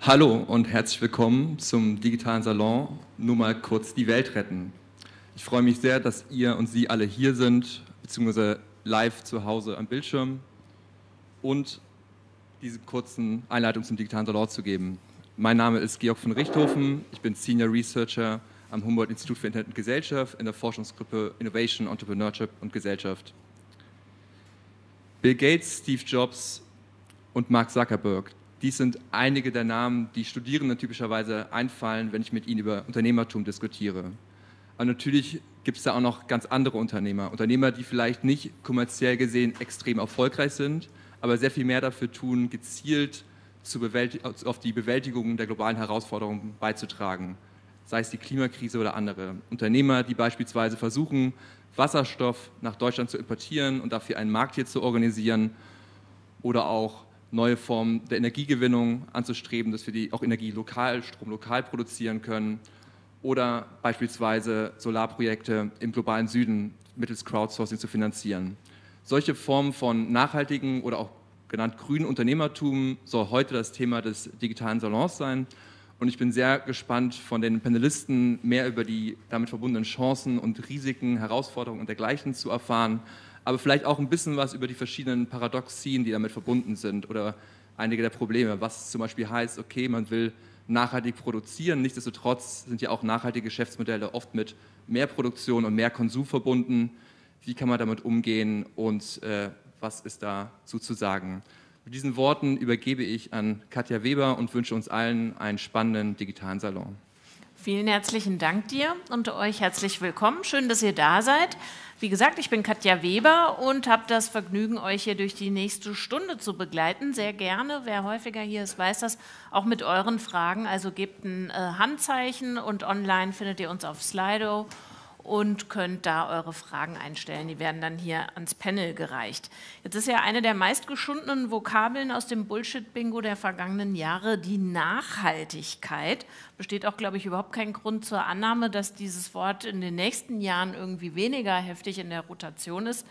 Hallo und herzlich willkommen zum digitalen Salon, nur mal kurz die Welt retten. Ich freue mich sehr, dass ihr und Sie alle hier sind, beziehungsweise live zu Hause am Bildschirm und diese kurzen Einleitung zum digitalen Salon zu geben. Mein Name ist Georg von Richthofen, ich bin Senior Researcher am Humboldt-Institut für Internet und Gesellschaft in der Forschungsgruppe Innovation, Entrepreneurship und Gesellschaft. Bill Gates, Steve Jobs und Mark Zuckerberg. Dies sind einige der Namen, die Studierenden typischerweise einfallen, wenn ich mit ihnen über Unternehmertum diskutiere. Aber natürlich gibt es da auch noch ganz andere Unternehmer. Unternehmer, die vielleicht nicht kommerziell gesehen extrem erfolgreich sind, aber sehr viel mehr dafür tun, gezielt auf die Bewältigung der globalen Herausforderungen beizutragen. Sei es die Klimakrise oder andere. Unternehmer, die beispielsweise versuchen, Wasserstoff nach Deutschland zu importieren und dafür einen Markt hier zu organisieren oder auch neue Formen der Energiegewinnung anzustreben, dass wir auch Strom lokal produzieren können oder beispielsweise Solarprojekte im globalen Süden mittels Crowdsourcing zu finanzieren. Solche Formen von nachhaltigen oder auch genannt grünen Unternehmertum soll heute das Thema des digitalen Salons sein. Und ich bin sehr gespannt, von den Panelisten mehr über die damit verbundenen Chancen und Risiken, Herausforderungen und dergleichen zu erfahren, aber vielleicht auch ein bisschen was über die verschiedenen Paradoxien, die damit verbunden sind oder einige der Probleme, was zum Beispiel heißt, okay, man will nachhaltig produzieren, nichtsdestotrotz sind ja auch nachhaltige Geschäftsmodelle oft mit mehr Produktion und mehr Konsum verbunden. Wie kann man damit umgehen und was ist dazu zu sagen? Mit diesen Worten übergebe ich an Katja Weber und wünsche uns allen einen spannenden digitalen Salon. Vielen herzlichen Dank dir und euch herzlich willkommen. Schön, dass ihr da seid. Wie gesagt, ich bin Katja Weber und habe das Vergnügen, euch hier durch die nächste Stunde zu begleiten. Sehr gerne, wer häufiger hier ist, weiß das, auch mit euren Fragen. Also gebt ein Handzeichen und online findet ihr uns auf Slido und könnt da eure Fragen einstellen. Die werden dann hier ans Panel gereicht. Jetzt ist ja eine der meistgeschundenen Vokabeln aus dem Bullshit-Bingo der vergangenen Jahre die Nachhaltigkeit. Besteht auch, glaube ich, überhaupt kein Grund zur Annahme, dass dieses Wort in den nächsten Jahren irgendwie weniger heftig in der Rotation ist.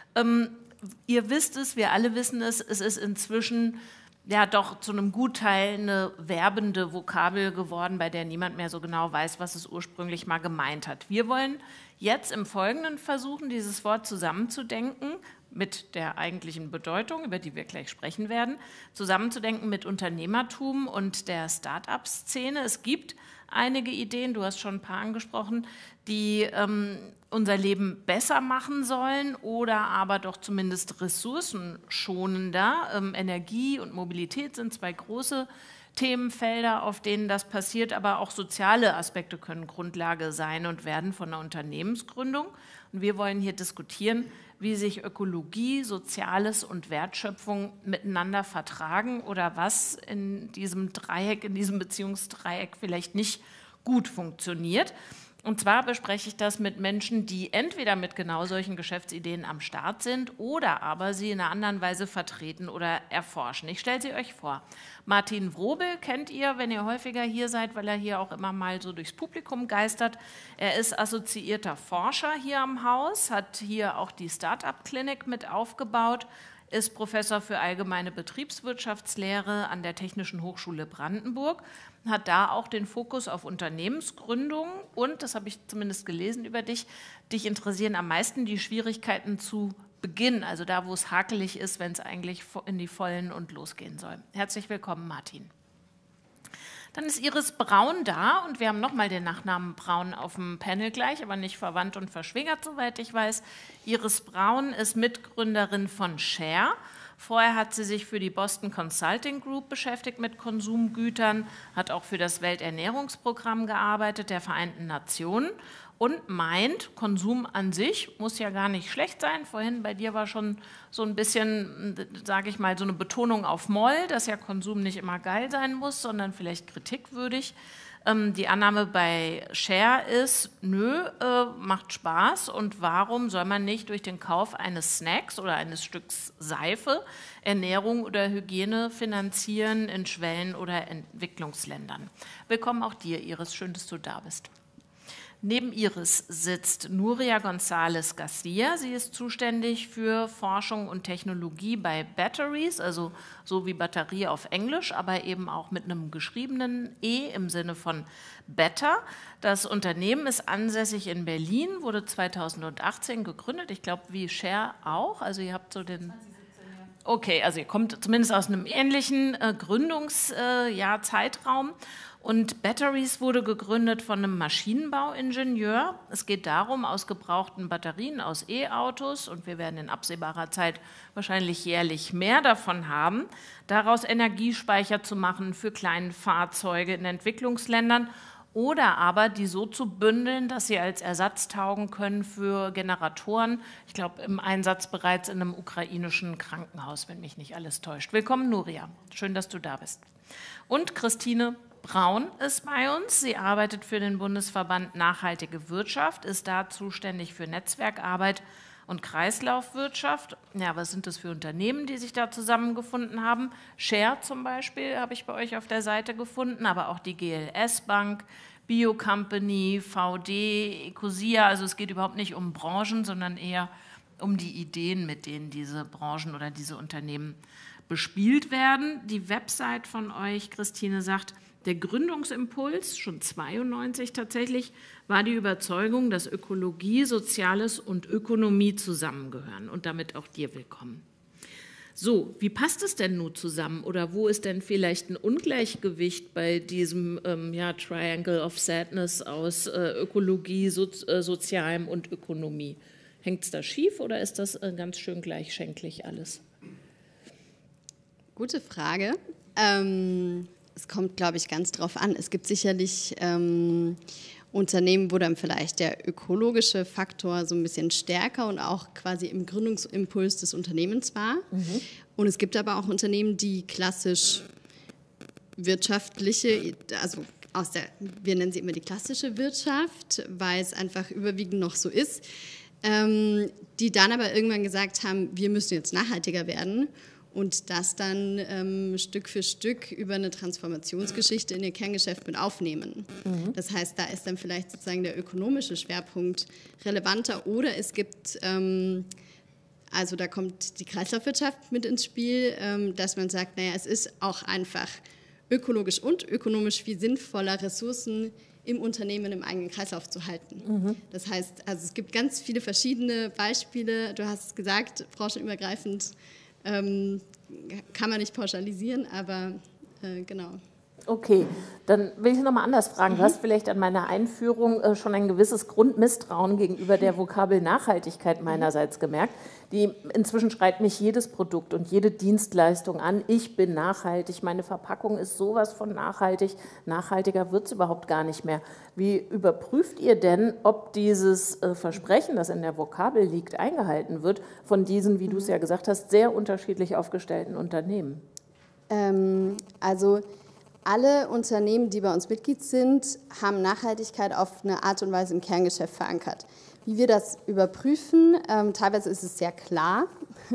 Ihr wisst es, wir alle wissen es, es ist inzwischen ja doch zu einem Gutteil eine werbende Vokabel geworden, bei der niemand mehr so genau weiß, was es ursprünglich mal gemeint hat. Wir wollen jetzt im Folgenden versuchen, dieses Wort zusammenzudenken mit der eigentlichen Bedeutung, über die wir gleich sprechen werden, zusammenzudenken mit Unternehmertum und der Start-up-Szene. Es gibt einige Ideen, du hast schon ein paar angesprochen, die unser Leben besser machen sollen oder aber doch zumindest ressourcenschonender. Energie und Mobilität sind zwei große Themenfelder, auf denen das passiert, aber auch soziale Aspekte können Grundlage sein und werden von einer Unternehmensgründung. Und wir wollen hier diskutieren, wie sich Ökologie, Soziales und Wertschöpfung miteinander vertragen oder was in diesem Dreieck, in diesem Beziehungsdreieck vielleicht nicht gut funktioniert. Und zwar bespreche ich das mit Menschen, die entweder mit genau solchen Geschäftsideen am Start sind oder aber sie in einer anderen Weise vertreten oder erforschen. Ich stelle sie euch vor. Martin Wrobel kennt ihr, wenn ihr häufiger hier seid, weil er hier auch immer mal so durchs Publikum geistert. Er ist assoziierter Forscher hier am Haus, hat hier auch die Start-up-Klinik mit aufgebaut, ist Professor für allgemeine Betriebswirtschaftslehre an der Technischen Hochschule Brandenburg, hat da auch den Fokus auf Unternehmensgründung und, das habe ich zumindest gelesen über dich, dich interessieren am meisten die Schwierigkeiten zu Beginn, also da, wo es hakelig ist, wenn es eigentlich in die Vollen und losgehen soll. Herzlich willkommen, Martin. Dann ist Iris Braun da und wir haben nochmal den Nachnamen Braun auf dem Panel gleich, aber nicht verwandt und verschwägert, soweit ich weiß. Iris Braun ist Mitgründerin von Share. Vorher hat sie sich für die Boston Consulting Group beschäftigt mit Konsumgütern, hat auch für das Welternährungsprogramm gearbeitet der Vereinten Nationen und meint, Konsum an sich muss ja gar nicht schlecht sein. Vorhin bei dir war schon so ein bisschen, sage ich mal, so eine Betonung auf Moll, dass ja Konsum nicht immer geil sein muss, sondern vielleicht kritikwürdig. Die Annahme bei Share ist, nö, macht Spaß und warum soll man nicht durch den Kauf eines Snacks oder eines Stücks Seife Ernährung oder Hygiene finanzieren in Schwellen- oder Entwicklungsländern? Willkommen auch dir, Iris, schön, dass du da bist. Neben Iris sitzt Nuria González García. Sie ist zuständig für Forschung und Technologie bei Batteries, also so wie Batterie auf Englisch, aber eben auch mit einem geschriebenen E im Sinne von Better. Das Unternehmen ist ansässig in Berlin, wurde 2018 gegründet. Ich glaube, wie Share auch. Also ihr habt so den... Okay, also ihr kommt zumindest aus einem ähnlichen Gründungszeitraum. Und Batteries wurde gegründet von einem Maschinenbauingenieur. Es geht darum, aus gebrauchten Batterien aus E-Autos, und wir werden in absehbarer Zeit wahrscheinlich jährlich mehr davon haben, daraus Energiespeicher zu machen für kleine Fahrzeuge in Entwicklungsländern oder aber die so zu bündeln, dass sie als Ersatz taugen können für Generatoren. Ich glaube, im Einsatz bereits in einem ukrainischen Krankenhaus, wenn mich nicht alles täuscht. Willkommen, Nuria. Schön, dass du da bist. Und Christine Braun ist bei uns. Sie arbeitet für den Bundesverband Nachhaltige Wirtschaft, ist da zuständig für Netzwerkarbeit und Kreislaufwirtschaft. Ja, was sind das für Unternehmen, die sich da zusammengefunden haben? Share zum Beispiel habe ich bei euch auf der Seite gefunden, aber auch die GLS Bank, Biocompany, VD, Ecosia. Also es geht überhaupt nicht um Branchen, sondern eher um die Ideen, mit denen diese Branchen oder diese Unternehmen bespielt werden. Die Website von euch, Christine, sagt, der Gründungsimpuls, schon 92 tatsächlich, war die Überzeugung, dass Ökologie, Soziales und Ökonomie zusammengehören. Und damit auch dir willkommen. So, wie passt es denn nun zusammen? Oder wo ist denn vielleicht ein Ungleichgewicht bei diesem Triangle of Sadness aus Ökologie, Sozialem und Ökonomie? Hängt es da schief oder ist das ganz schön gleichschenklich alles? Gute Frage. Es kommt, glaube ich, ganz drauf an. Es gibt sicherlich Unternehmen, wo dann vielleicht der ökologische Faktor so ein bisschen stärker und auch quasi im Gründungsimpuls des Unternehmens war. Mhm. Und es gibt aber auch Unternehmen, die klassisch wirtschaftliche, also wir nennen sie immer die klassische Wirtschaft, weil es einfach überwiegend noch so ist, die dann aber irgendwann gesagt haben, wir müssen jetzt nachhaltiger werden. Und das dann Stück für Stück über eine Transformationsgeschichte in ihr Kerngeschäft mit aufnehmen. Mhm. Das heißt, da ist dann vielleicht sozusagen der ökonomische Schwerpunkt relevanter. Oder es gibt, also da kommt die Kreislaufwirtschaft mit ins Spiel, dass man sagt, naja, es ist auch einfach ökologisch und ökonomisch viel sinnvoller, Ressourcen im Unternehmen im eigenen Kreislauf zu halten. Mhm. Das heißt, also es gibt ganz viele verschiedene Beispiele. Du hast es gesagt, branchenübergreifend, kann man nicht pauschalisieren, aber genau. Okay, dann will ich noch mal anders fragen. Du hast vielleicht an meiner Einführung schon ein gewisses Grundmisstrauen gegenüber der Vokabel Nachhaltigkeit meinerseits gemerkt. Inzwischen schreit mich jedes Produkt und jede Dienstleistung an, ich bin nachhaltig, meine Verpackung ist sowas von nachhaltig, nachhaltiger wird es überhaupt gar nicht mehr. Wie überprüft ihr denn, ob dieses Versprechen, das in der Vokabel liegt, eingehalten wird von diesen, wie du es ja gesagt hast, sehr unterschiedlich aufgestellten Unternehmen? Also alle Unternehmen, die bei uns Mitglied sind, haben Nachhaltigkeit auf eine Art und Weise im Kerngeschäft verankert. Wie wir das überprüfen, teilweise ist es sehr klar.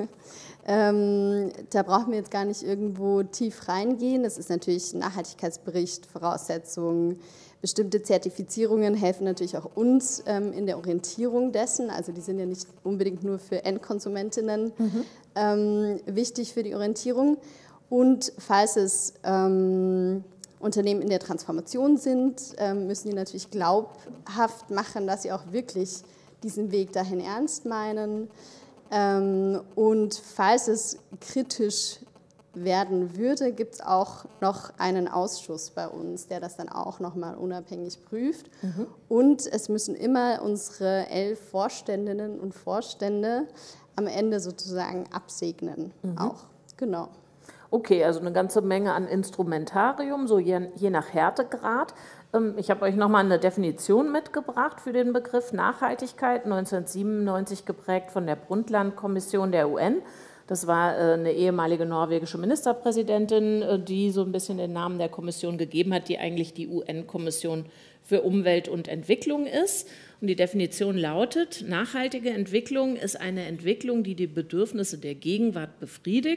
Da brauchen wir jetzt gar nicht irgendwo tief reingehen. Das ist natürlich ein Nachhaltigkeitsbericht, Voraussetzungen, bestimmte Zertifizierungen helfen natürlich auch uns in der Orientierung dessen. Also die sind ja nicht unbedingt nur für Endkonsumentinnen wichtig für die Orientierung. Und falls es Unternehmen in der Transformation sind, müssen die natürlich glaubhaft machen, dass sie auch wirklich diesen Weg dahin ernst meinen. Und falls es kritisch werden würde, gibt es auch noch einen Ausschuss bei uns, der das dann auch nochmal unabhängig prüft. Mhm. Und es müssen immer unsere 11 Vorständinnen und Vorstände am Ende sozusagen absegnen. Auch, genau. Okay, also eine ganze Menge an Instrumentarium, so je nach Härtegrad. Ich habe euch nochmal eine Definition mitgebracht für den Begriff Nachhaltigkeit, 1997 geprägt von der Brundtland-Kommission der UN. Das war eine ehemalige norwegische Ministerpräsidentin, die so ein bisschen den Namen der Kommission gegeben hat, die eigentlich die UN-Kommission für Umwelt und Entwicklung ist. Und die Definition lautet, nachhaltige Entwicklung ist eine Entwicklung, die die Bedürfnisse der Gegenwart befriedigt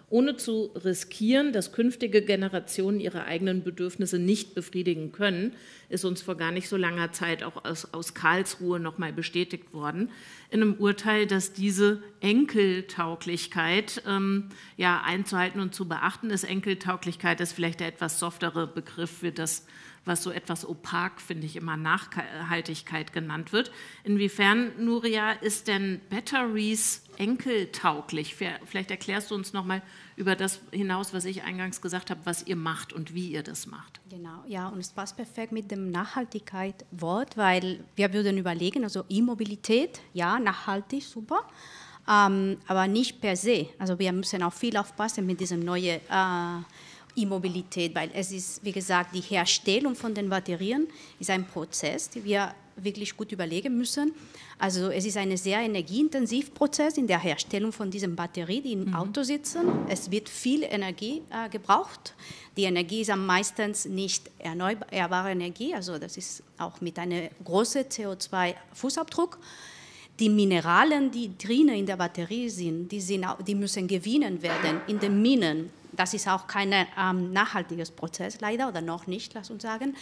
ohne zu riskieren, dass künftige Generationen ihre eigenen Bedürfnisse nicht befriedigen können, ist uns vor gar nicht so langer Zeit auch aus Karlsruhe nochmal bestätigt worden, in einem Urteil, dass diese Enkeltauglichkeit einzuhalten und zu beachten ist. Enkeltauglichkeit ist vielleicht der etwas softere Begriff für das, was so etwas opak, finde ich, immer Nachhaltigkeit genannt wird. Inwiefern, Nuria, ist denn Batteries enkeltauglich? Vielleicht erklärst du uns nochmal über das hinaus, was ich eingangs gesagt habe, was ihr macht und wie ihr das macht. Genau, ja, und es passt perfekt mit dem Nachhaltigkeit-Wort, weil wir würden überlegen, also E-Mobilität, ja, nachhaltig, super, aber nicht per se. Also wir müssen auch viel aufpassen mit diesem neuen E-Mobilität, weil es ist, wie gesagt, die Herstellung von den Batterien ist ein Prozess, den wir wirklich gut überlegen müssen. Also es ist ein sehr energieintensiver Prozess in der Herstellung von diesen Batterien, die im Auto sitzen. Es wird viel Energie gebraucht. Die Energie ist am meisten nicht erneuerbare Energie, also das ist auch mit einem großen CO2-Fußabdruck. Die Mineralien, die drinnen in der Batterie sind, die müssen gewinnen werden in den Minen. Das ist auch kein nachhaltiges Prozess, leider, oder noch nicht, lass uns sagen.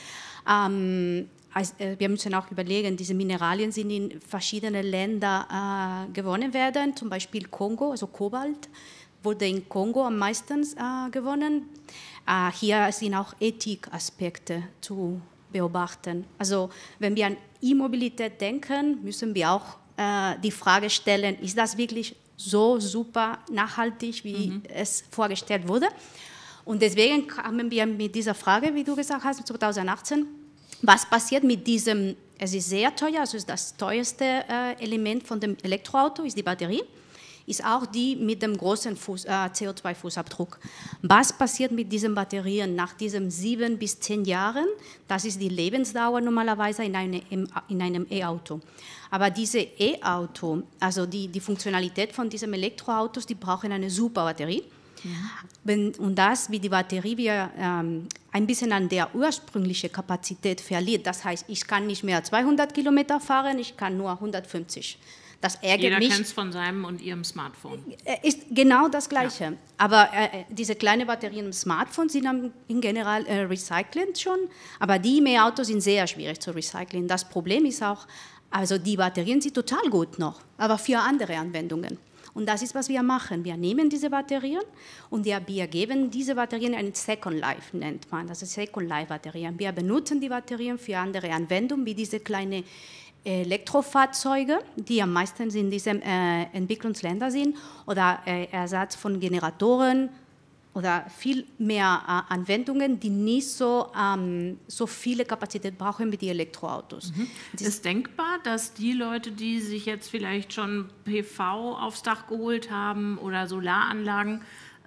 Wir müssen auch überlegen, diese Mineralien sind in verschiedenen Ländern gewonnen werden, zum Beispiel Kongo, also Kobalt wurde in Kongo am meisten gewonnen. Hier sind auch Ethikaspekte zu beobachten. Also wenn wir an E-Mobilität denken, müssen wir auch die Frage stellen, ist das wirklich so super nachhaltig, wie es vorgestellt wurde? Und deswegen kamen wir mit dieser Frage, wie du gesagt hast, 2018, was passiert mit diesem, es ist sehr teuer, also ist das teuerste Element von dem Elektroauto, ist die Batterie, ist auch die mit dem großen CO2-Fußabdruck. Was passiert mit diesen Batterien nach diesen 7 bis 10 Jahren? Das ist die Lebensdauer normalerweise in einem E-Auto. Aber diese E-Auto, also die Funktionalität von diesen Elektroautos, die brauchen eine super Batterie. Ja. Und das, wie die Batterie wir ein bisschen an der ursprünglichen Kapazität verliert. Das heißt, ich kann nicht mehr 200 Kilometer fahren, ich kann nur 150. Das ärgert Jeder mich. kennt es von seinem und ihrem Smartphone. Ist genau das Gleiche. Ja. Aber diese kleinen Batterien im Smartphone sind in general recycelt schon, aber die E-Autos sind sehr schwierig zu recyceln. Das Problem ist auch, also die Batterien sind total gut noch, aber für andere Anwendungen. Und das ist, was wir machen. Wir nehmen diese Batterien und wir geben diese Batterien ein Second Life, nennt man. Das ist Second Life Batterien. Wir benutzen die Batterien für andere Anwendungen, wie diese kleinen Elektrofahrzeuge, die am meisten in diesen Entwicklungsländern sind, oder Ersatz von Generatoren oder viel mehr Anwendungen, die nicht so viele Kapazität brauchen wie die Elektroautos. Ist denkbar, dass die Leute, die sich jetzt vielleicht schon PV aufs Dach geholt haben oder Solaranlagen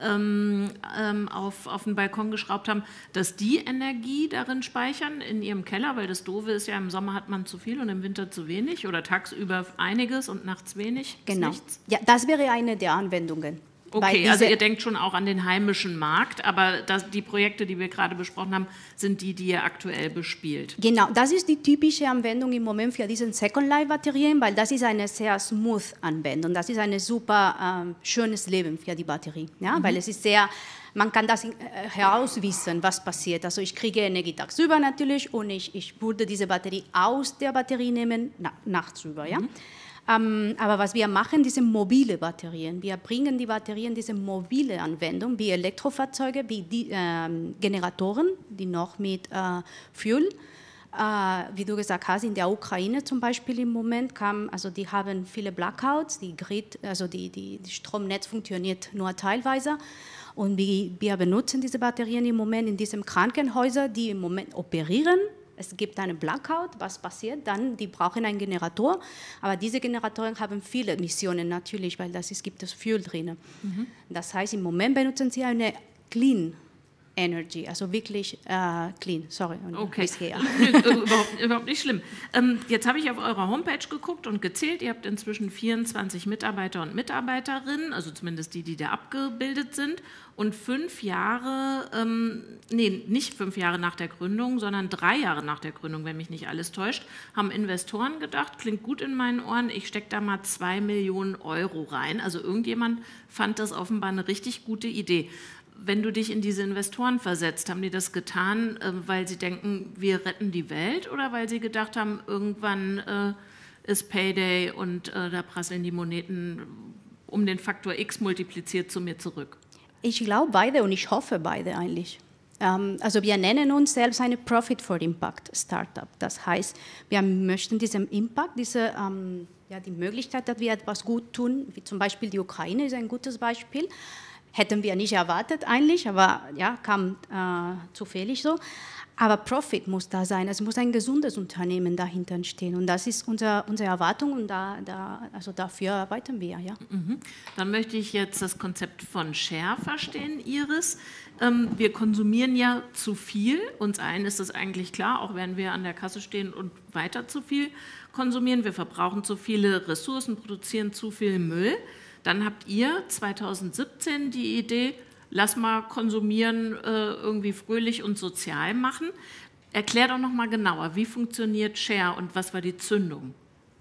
auf den Balkon geschraubt haben, dass die Energie darin speichern in ihrem Keller, weil das Doofe ist ja, im Sommer hat man zu viel und im Winter zu wenig oder tagsüber einiges und nachts wenig? Genau. Nichts? Ja, das wäre eine der Anwendungen. Okay, also ihr denkt schon auch an den heimischen Markt, aber die Projekte, die wir gerade besprochen haben, sind die ihr aktuell bespielt. Genau, das ist die typische Anwendung im Moment für diese Second-Life-Batterien, weil das ist eine sehr smooth Anwendung. Das ist ein super schönes Leben für die Batterie, ja? Weil es ist sehr, man kann das herauswissen, was passiert. Also ich kriege Energie tagsüber natürlich und ich würde diese Batterie aus der Batterie nehmen, nachts über, ja? Aber was wir machen, diese mobile Batterien. Wir bringen die Batterien, diese mobile Anwendung, wie Elektrofahrzeuge, wie die Generatoren, die noch mit Fuel, wie du gesagt hast, in der Ukraine zum Beispiel im Moment die haben viele Blackouts, die Stromnetz funktioniert nur teilweise. Und wir benutzen diese Batterien im Moment in diesen Krankenhäusern, die im Moment operieren. Es gibt einen Blackout, was passiert dann? Die brauchen einen Generator, aber diese Generatoren haben viele Emissionen natürlich, weil gibt es Fuel drin. Das heißt, im Moment benutzen sie eine Clean energy, also wirklich clean. Sorry. Okay, überhaupt nicht schlimm. Jetzt habe ich auf eurer Homepage geguckt und gezählt, ihr habt inzwischen 24 Mitarbeiter und Mitarbeiterinnen, also zumindest die da abgebildet sind, und 5 Jahre, nicht 5 Jahre nach der Gründung, sondern 3 Jahre nach der Gründung, wenn mich nicht alles täuscht, haben Investoren gedacht, klingt gut in meinen Ohren, ich stecke da mal 2 Millionen Euro rein. Also irgendjemand fand das offenbar eine richtig gute Idee. Wenn du dich in diese Investoren versetzt, haben die das getan, weil sie denken, wir retten die Welt, oder weil sie gedacht haben, irgendwann ist Payday und da prasseln die Moneten um den Faktor X multipliziert zu mir zurück? Ich glaube beide und ich hoffe beide eigentlich. Also wir nennen uns selbst eine Profit for Impact Startup. Das heißt, wir möchten diesen Impact, die Möglichkeit, dass wir etwas gut tun, wie zum Beispiel die Ukraine ist ein gutes Beispiel. Hätten wir nicht erwartet eigentlich, aber ja, kam zufällig so. Aber Profit muss da sein, es muss ein gesundes Unternehmen dahinter stehen und das ist unsere Erwartung und also dafür arbeiten wir. Ja. Dann möchte ich jetzt das Konzept von Share verstehen, Iris. Wir konsumieren ja zu viel, uns allen ist das eigentlich klar, auch wenn wir an der Kasse stehen und weiter zu viel konsumieren. Wir verbrauchen zu viele Ressourcen, produzieren zu viel Müll. Dann habt ihr 2017 die Idee, lass mal konsumieren, irgendwie fröhlich und sozial machen. Erklär doch noch mal genauer, wie funktioniert Share und was war die Zündung?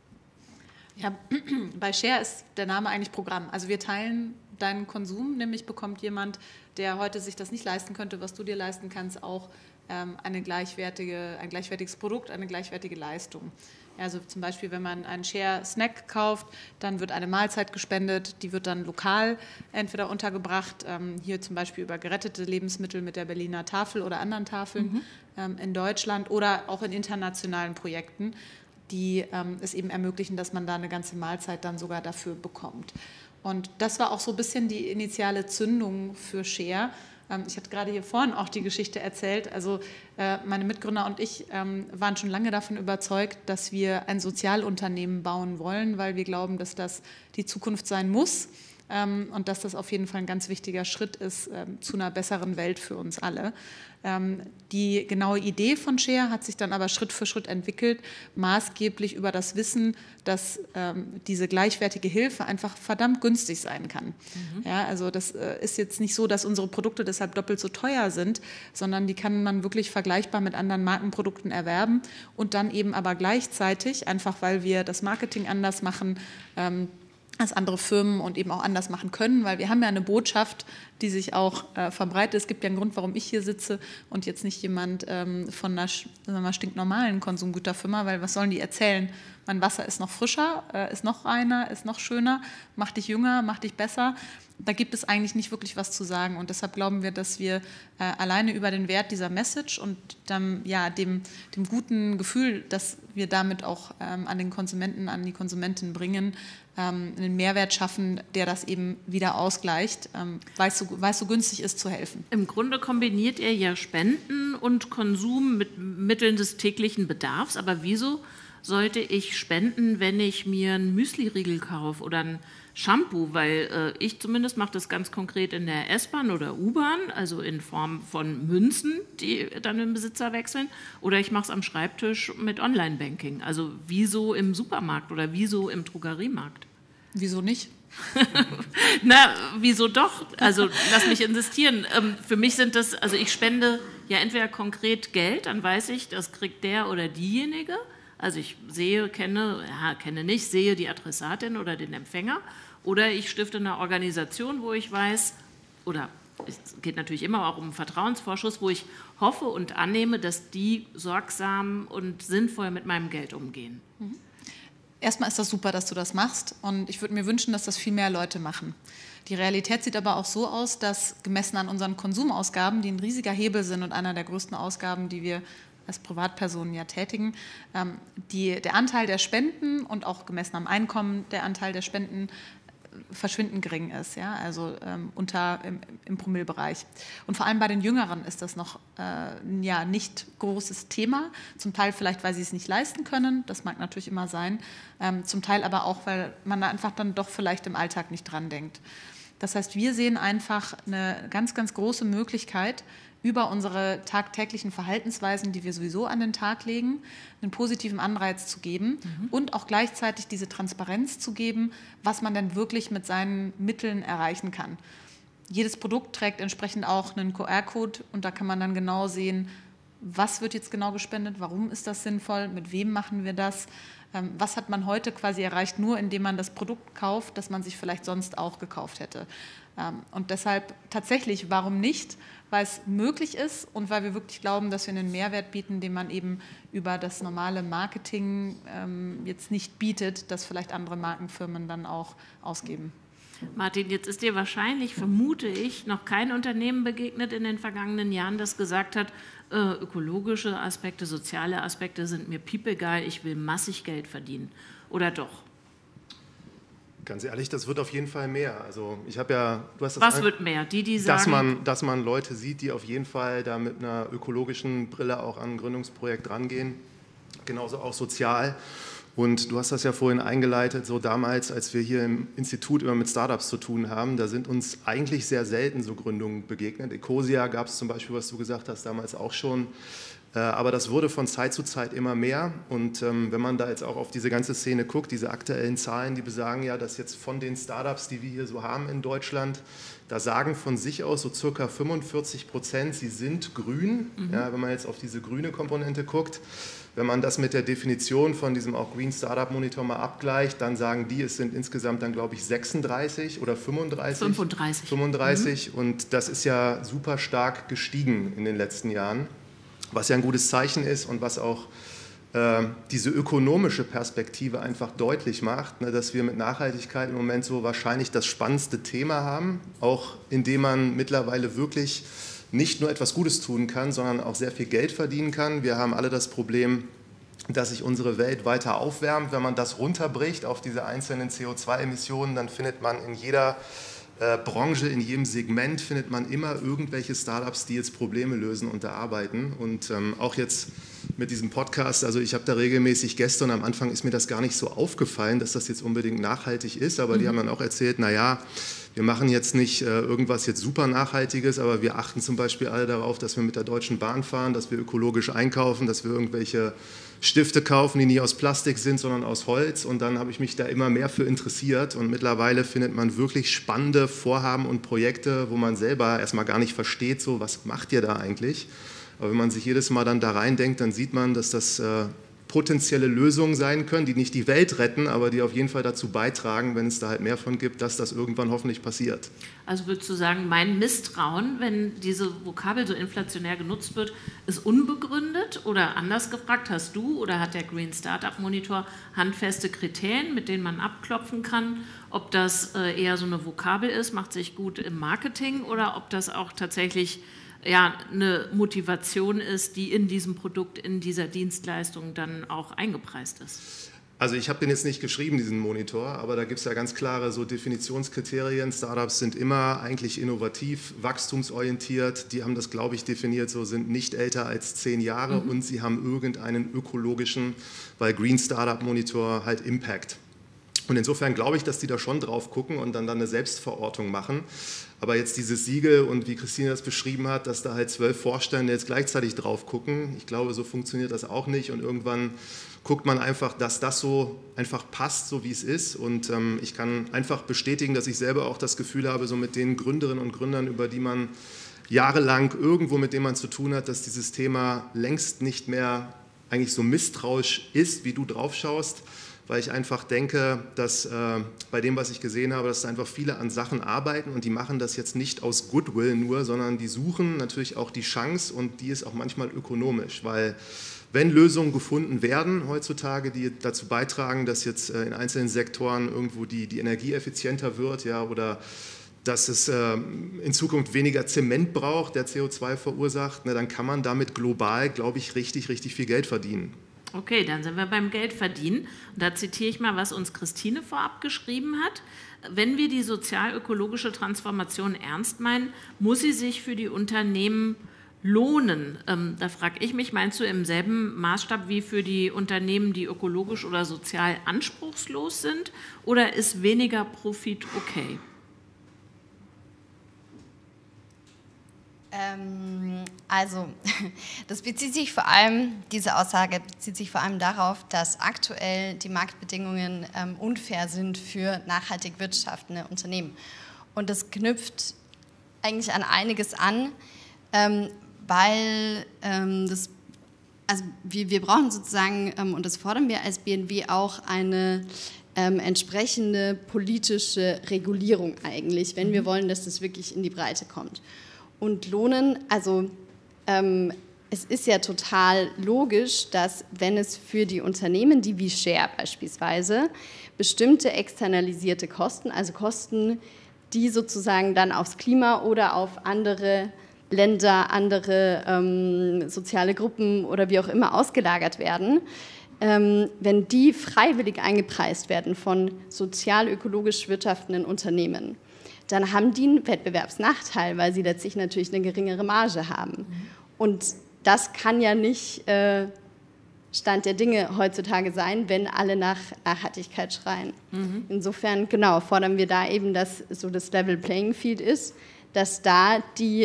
Ja, bei Share ist der Name eigentlich Programm. Also wir teilen deinen Konsum, nämlich bekommt jemand, der heute sich das nicht leisten könnte, was du dir leisten kannst, auch ein gleichwertiges Produkt, eine gleichwertige Leistung. Also zum Beispiel, wenn man einen Share-Snack kauft, dann wird eine Mahlzeit gespendet, die wird dann lokal entweder untergebracht, hier zum Beispiel über gerettete Lebensmittel mit der Berliner Tafel oder anderen Tafeln in Deutschland oder auch in internationalen Projekten, die es eben ermöglichen, dass man da eine ganze Mahlzeit dann sogar dafür bekommt. Und das war auch so ein bisschen die initiale Zündung für Share. Ich hatte gerade hier vorhin auch die Geschichte erzählt. Also meine Mitgründer und ich waren schon lange davon überzeugt, dass wir ein Sozialunternehmen bauen wollen, weil wir glauben, dass das die Zukunft sein muss und dass das auf jeden Fall ein ganz wichtiger Schritt ist zu einer besseren Welt für uns alle. Die genaue Idee von Share hat sich dann aber Schritt für Schritt entwickelt, maßgeblich über das Wissen, dass diese gleichwertige Hilfe einfach verdammt günstig sein kann. Ja, also das ist jetzt nicht so, dass unsere Produkte deshalb doppelt so teuer sind, sondern die kann man wirklich vergleichbar mit anderen Markenprodukten erwerben und dann eben aber gleichzeitig, einfach weil wir das Marketing anders machen, als andere Firmen und eben auch anders machen können, weil wir haben ja eine Botschaft, die sich auch verbreitet. Es gibt ja einen Grund, warum ich hier sitze und jetzt nicht jemand von einer stinknormalen Konsumgüterfirma, weil was sollen die erzählen? Mein Wasser ist noch frischer, ist noch reiner, ist noch schöner, macht dich jünger, macht dich besser. Da gibt es eigentlich nicht wirklich was zu sagen und deshalb glauben wir, dass wir alleine über den Wert dieser Message und dem guten Gefühl, dass wir damit auch an den Konsumenten, an die Konsumentin bringen, einen Mehrwert schaffen, der das eben wieder ausgleicht, weil es so günstig ist, zu helfen. Im Grunde kombiniert ihr ja Spenden und Konsum mit Mitteln des täglichen Bedarfs, aber wieso sollte ich spenden, wenn ich mir einen Müsli-Riegel kaufe oder ein Shampoo, weil ich zumindest mache das ganz konkret in der S-Bahn oder U-Bahn, also in Form von Münzen, die dann den Besitzer wechseln, oder ich mache es am Schreibtisch mit Online-Banking. Also wieso im Supermarkt oder wieso im Drogeriemarkt? Wieso nicht? Na, wieso doch? Also lass mich insistieren. Für mich sind das, also ich spende ja entweder konkret Geld, dann weiß ich, das kriegt der oder diejenige. Also ich sehe die Adressatin oder den Empfänger. Oder ich stifte eine Organisation, wo ich weiß, oder es geht natürlich immer auch um einen Vertrauensvorschuss, wo ich hoffe und annehme, dass die sorgsam und sinnvoll mit meinem Geld umgehen. Erstmal ist das super, dass du das machst und ich würde mir wünschen, dass das viel mehr Leute machen. Die Realität sieht aber auch so aus, dass gemessen an unseren Konsumausgaben, die ein riesiger Hebel sind und einer der größten Ausgaben, die wir als Privatpersonen ja tätigen, der Anteil der Spenden und auch gemessen am Einkommen der Anteil der Spenden verschwindend gering ist, ja? Also im Promillebereich. Und vor allem bei den Jüngeren ist das noch nicht großes Thema, zum Teil vielleicht, weil sie es nicht leisten können, das mag natürlich immer sein, zum Teil aber auch, weil man da einfach dann doch vielleicht im Alltag nicht dran denkt. Das heißt, wir sehen einfach eine ganz, ganz große Möglichkeit, über unsere tagtäglichen Verhaltensweisen, die wir sowieso an den Tag legen, einen positiven Anreiz zu geben und auch gleichzeitig diese Transparenz zu geben, was man denn wirklich mit seinen Mitteln erreichen kann. Jedes Produkt trägt entsprechend auch einen QR-Code und da kann man dann genau sehen, was wird jetzt genau gespendet, warum ist das sinnvoll, mit wem machen wir das, was hat man heute quasi erreicht, nur indem man das Produkt kauft, das man sich vielleicht sonst auch gekauft hätte. Und deshalb tatsächlich, warum nicht? Weil es möglich ist und weil wir wirklich glauben, dass wir einen Mehrwert bieten, den man eben über das normale Marketing jetzt nicht bietet, das vielleicht andere Markenfirmen dann auch ausgeben. Martin, jetzt ist dir wahrscheinlich, vermute ich, noch kein Unternehmen begegnet in den vergangenen Jahren, das gesagt hat, ökologische Aspekte, soziale Aspekte sind mir piepegal, ich will massig Geld verdienen. Oder doch? Ganz ehrlich, das wird auf jeden Fall mehr. Also ich habe ja, du hast das was wird mehr? Die sagen, dass man Leute sieht, die auf jeden Fall da mit einer ökologischen Brille auch an ein Gründungsprojekt rangehen, genauso auch sozial. Und du hast das ja vorhin eingeleitet, so damals, als wir hier im Institut immer mit Startups zu tun haben, da sind uns eigentlich sehr selten so Gründungen begegnet. Ecosia gab es zum Beispiel, was du gesagt hast, damals auch schon. Aber das wurde von Zeit zu Zeit immer mehr. Und wenn man da jetzt auch auf diese ganze Szene guckt, diese aktuellen Zahlen, die besagen ja, dass jetzt von den Startups, die wir hier so haben in Deutschland, da sagen von sich aus so circa 45%, sie sind grün. Ja, wenn man jetzt auf diese grüne Komponente guckt. Wenn man das mit der Definition von diesem auch Green Startup Monitor mal abgleicht, dann sagen die, es sind insgesamt dann, glaube ich, 36 oder 35. 35. Und das ist ja super stark gestiegen in den letzten Jahren, was ja ein gutes Zeichen ist und was auch diese ökonomische Perspektive einfach deutlich macht, ne, dass wir mit Nachhaltigkeit im Moment so wahrscheinlich das spannendste Thema haben, auch indem man mittlerweile wirklich nicht nur etwas Gutes tun kann, sondern auch sehr viel Geld verdienen kann. Wir haben alle das Problem, dass sich unsere Welt weiter aufwärmt. Wenn man das runterbricht auf diese einzelnen CO2-Emissionen, dann findet man in jeder Branche, in jedem Segment findet man immer irgendwelche Startups, die jetzt Probleme lösen und da arbeiten. Und auch jetzt mit diesem Podcast, also ich habe da regelmäßig Gäste und am Anfang ist mir das gar nicht so aufgefallen, dass das jetzt unbedingt nachhaltig ist, aber die haben dann auch erzählt, naja, wir machen jetzt nicht irgendwas jetzt super Nachhaltiges, aber wir achten zum Beispiel alle darauf, dass wir mit der Deutschen Bahn fahren, dass wir ökologisch einkaufen, dass wir irgendwelche Stifte kaufen, die nicht aus Plastik sind, sondern aus Holz. Und dann habe ich mich da immer mehr für interessiert. Und mittlerweile findet man wirklich spannende Vorhaben und Projekte, wo man selber erstmal gar nicht versteht, so was macht ihr da eigentlich? Aber wenn man sich jedes Mal dann da reindenkt, dann sieht man, dass das potenzielle Lösungen sein können, die nicht die Welt retten, aber die auf jeden Fall dazu beitragen, wenn es da halt mehr von gibt, dass das irgendwann hoffentlich passiert. Also würdest du sagen, mein Misstrauen, wenn diese Vokabel so inflationär genutzt wird, ist unbegründet? Oder anders gefragt, hast du oder hat der Green Startup Monitor handfeste Kriterien, mit denen man abklopfen kann, ob das eher so eine Vokabel ist, macht sich gut im Marketing oder ob das auch tatsächlich eine Motivation ist, die in diesem Produkt, in dieser Dienstleistung dann auch eingepreist ist? Also ich habe den jetzt nicht geschrieben, diesen Monitor, aber da gibt es ja ganz klare so Definitionskriterien. Startups sind immer eigentlich innovativ, wachstumsorientiert. Die haben das, glaube ich, definiert, so sind nicht älter als 10 Jahre und sie haben irgendeinen ökologischen, weil Green Startup Monitor halt Impact. Und insofern glaube ich, dass die da schon drauf gucken und dann eine Selbstverortung machen. Aber jetzt dieses Siegel und wie Christine das beschrieben hat, dass da halt 12 Vorstände jetzt gleichzeitig drauf gucken, ich glaube, so funktioniert das auch nicht. Und irgendwann guckt man einfach, dass das so einfach passt, so wie es ist. Und ich kann einfach bestätigen, dass ich selber auch das Gefühl habe, so mit den Gründerinnen und Gründern, über die man jahrelang irgendwo mit denen man zu tun hat, dass dieses Thema längst nicht mehr eigentlich so misstrauisch ist, wie du drauf schaust, weil ich einfach denke, dass bei dem, was ich gesehen habe, dass da einfach viele an Sachen arbeiten und die machen das jetzt nicht aus Goodwill nur, sondern die suchen natürlich auch die Chance und die ist auch manchmal ökonomisch, weil wenn Lösungen gefunden werden heutzutage, die dazu beitragen, dass jetzt in einzelnen Sektoren irgendwo die Energie effizienter wird, ja, oder dass es in Zukunft weniger Zement braucht, der CO2 verursacht, dann kann man damit global, glaube ich, richtig, richtig viel Geld verdienen. Okay, dann sind wir beim Geldverdienen. Und da zitiere ich mal, was uns Christine vorab geschrieben hat. Wenn wir die sozial-ökologische Transformation ernst meinen, muss sie sich für die Unternehmen lohnen. Da frage ich mich, meinst du im selben Maßstab wie für die Unternehmen, die ökologisch oder sozial anspruchslos sind? Oder ist weniger Profit okay? Also, diese Aussage bezieht sich vor allem darauf, dass aktuell die Marktbedingungen unfair sind für nachhaltig wirtschaftende Unternehmen. Und das knüpft eigentlich an einiges an, weil wir brauchen sozusagen, und das fordern wir als BNW auch, eine entsprechende politische Regulierung eigentlich, wenn wir wollen, dass das wirklich in die Breite kommt. Und Lohnen, es ist ja total logisch, dass wenn es für die Unternehmen, die wie Share beispielsweise, bestimmte externalisierte Kosten, also Kosten, die sozusagen dann aufs Klima oder auf andere Länder, andere soziale Gruppen oder wie auch immer ausgelagert werden, wenn die freiwillig eingepreist werden von sozial-ökologisch wirtschaftenden Unternehmen, dann haben die einen Wettbewerbsnachteil, weil sie letztlich natürlich eine geringere Marge haben. Und das kann ja nicht Stand der Dinge heutzutage sein, wenn alle nach Nachhaltigkeit schreien. Insofern, genau, fordern wir da eben, dass so das Level Playing Field ist, dass da die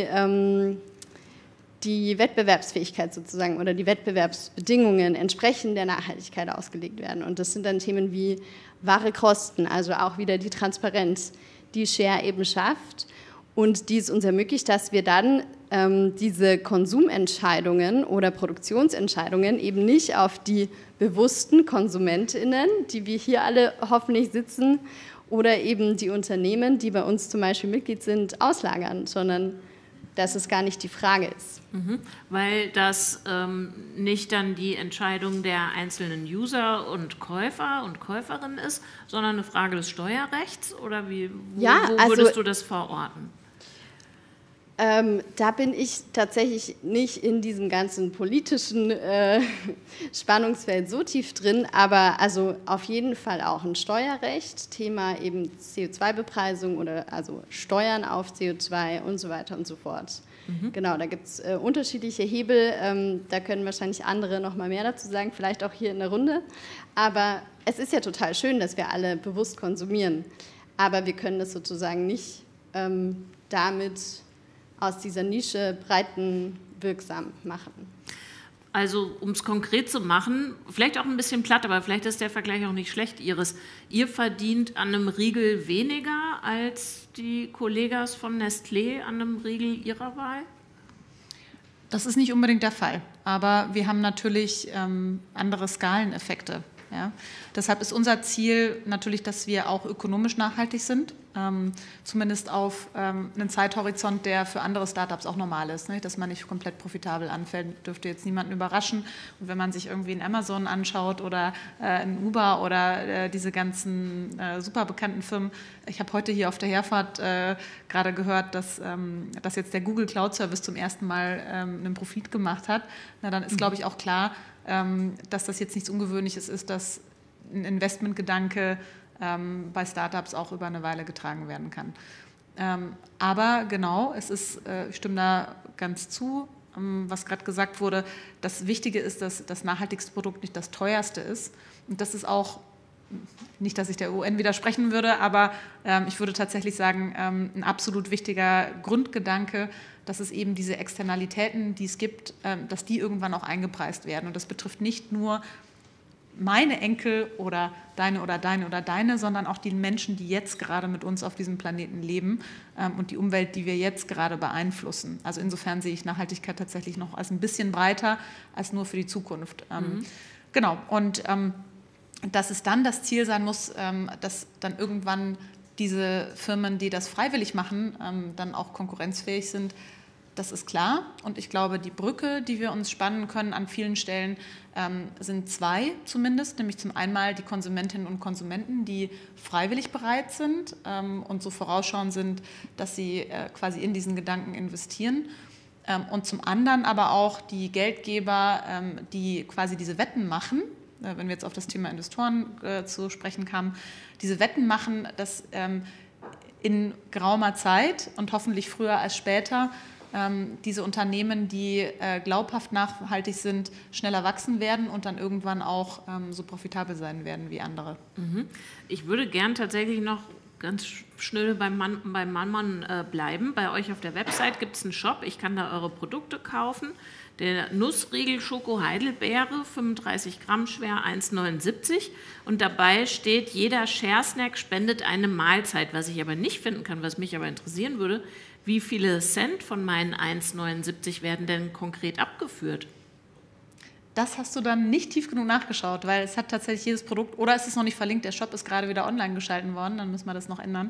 Wettbewerbsfähigkeit sozusagen oder die Wettbewerbsbedingungen entsprechend der Nachhaltigkeit ausgelegt werden. Und das sind dann Themen wie wahre Kosten, also auch wieder die Transparenz, die Share eben schafft und die es uns ermöglicht, dass wir dann diese Konsumentscheidungen oder Produktionsentscheidungen eben nicht auf die bewussten KonsumentInnen, die wir hier alle hoffentlich sitzen, oder eben die Unternehmen, die bei uns zum Beispiel Mitglied sind, auslagern, sondern dass es gar nicht die Frage ist. Weil das nicht dann die Entscheidung der einzelnen User und Käufer und Käuferinnen ist, sondern eine Frage des Steuerrechts? Oder wo würdest du das verorten? Da bin ich tatsächlich nicht in diesem ganzen politischen Spannungsfeld so tief drin, aber also auf jeden Fall auch ein Steuerrecht, Thema eben CO2-Bepreisung oder also Steuern auf CO2 und so weiter und so fort. Genau, da gibt es unterschiedliche Hebel, da können wahrscheinlich andere noch mal mehr dazu sagen, vielleicht auch hier in der Runde, aber es ist ja total schön, dass wir alle bewusst konsumieren, aber wir können das sozusagen nicht damit aus dieser Nische breitenwirksam machen. Also um es konkret zu machen, vielleicht auch ein bisschen platt, aber vielleicht ist der Vergleich auch nicht schlecht, Iris. Ihr verdient an einem Riegel weniger als die Kollegas von Nestlé an einem Riegel ihrer Wahl? Das ist nicht unbedingt der Fall, aber wir haben natürlich andere Skaleneffekte. Ja? Deshalb ist unser Ziel natürlich, dass wir auch ökonomisch nachhaltig sind, zumindest auf einen Zeithorizont, der für andere Startups auch normal ist, ne? Dass man nicht komplett profitabel anfällt, dürfte jetzt niemanden überraschen. Und wenn man sich irgendwie in Amazon anschaut oder in Uber oder diese ganzen super bekannten Firmen, ich habe heute hier auf der Herfahrt gerade gehört, dass jetzt der Google Cloud Service zum ersten Mal einen Profit gemacht hat, na, dann ist, glaube ich, auch klar, dass das jetzt nichts Ungewöhnliches ist, dass ein Investmentgedanke bei Startups auch über eine Weile getragen werden kann. Aber genau, ich stimme da ganz zu, was gerade gesagt wurde, das Wichtige ist, dass das nachhaltigste Produkt nicht das teuerste ist. Und das ist auch, nicht, dass ich der UN widersprechen würde, aber ich würde tatsächlich sagen, ein absolut wichtiger Grundgedanke, dass es eben diese Externalitäten, die es gibt, dass die irgendwann auch eingepreist werden. Und das betrifft nicht nur meine Enkel oder deine oder deine oder deine, sondern auch die Menschen, die jetzt gerade mit uns auf diesem Planeten leben und die Umwelt, die wir jetzt gerade beeinflussen. Also insofern sehe ich Nachhaltigkeit tatsächlich noch als ein bisschen breiter als nur für die Zukunft. Genau, und dass es dann das Ziel sein muss, dass dann irgendwann diese Firmen, die das freiwillig machen, dann auch konkurrenzfähig sind, das ist klar. Und ich glaube, die Brücke, die wir uns spannen können an vielen Stellen, sind zwei zumindest, nämlich zum einen die Konsumentinnen und Konsumenten, die freiwillig bereit sind und so vorausschauend sind, dass sie quasi in diesen Gedanken investieren. Und zum anderen aber auch die Geldgeber, die quasi diese Wetten machen, wenn wir jetzt auf das Thema Investoren zu sprechen kamen, diese Wetten machen, dass in geraumer Zeit und hoffentlich früher als später diese Unternehmen, die glaubhaft nachhaltig sind, schneller wachsen werden und dann irgendwann auch so profitabel sein werden wie andere. Ich würde gern tatsächlich noch ganz schnell beim Mann bleiben. Bei euch auf der Website gibt es einen Shop, ich kann da eure Produkte kaufen. Der Nussriegel Schoko Heidelbeere, 35 Gramm schwer, 1,79. Und dabei steht, jeder Share-Snack spendet eine Mahlzeit. Was ich aber nicht finden kann, was mich aber interessieren würde, wie viele Cent von meinen 1,79 werden denn konkret abgeführt? Das hast du dann nicht tief genug nachgeschaut, weil es hat tatsächlich jedes Produkt, oder es ist noch nicht verlinkt, der Shop ist gerade wieder online geschalten worden, dann müssen wir das noch ändern.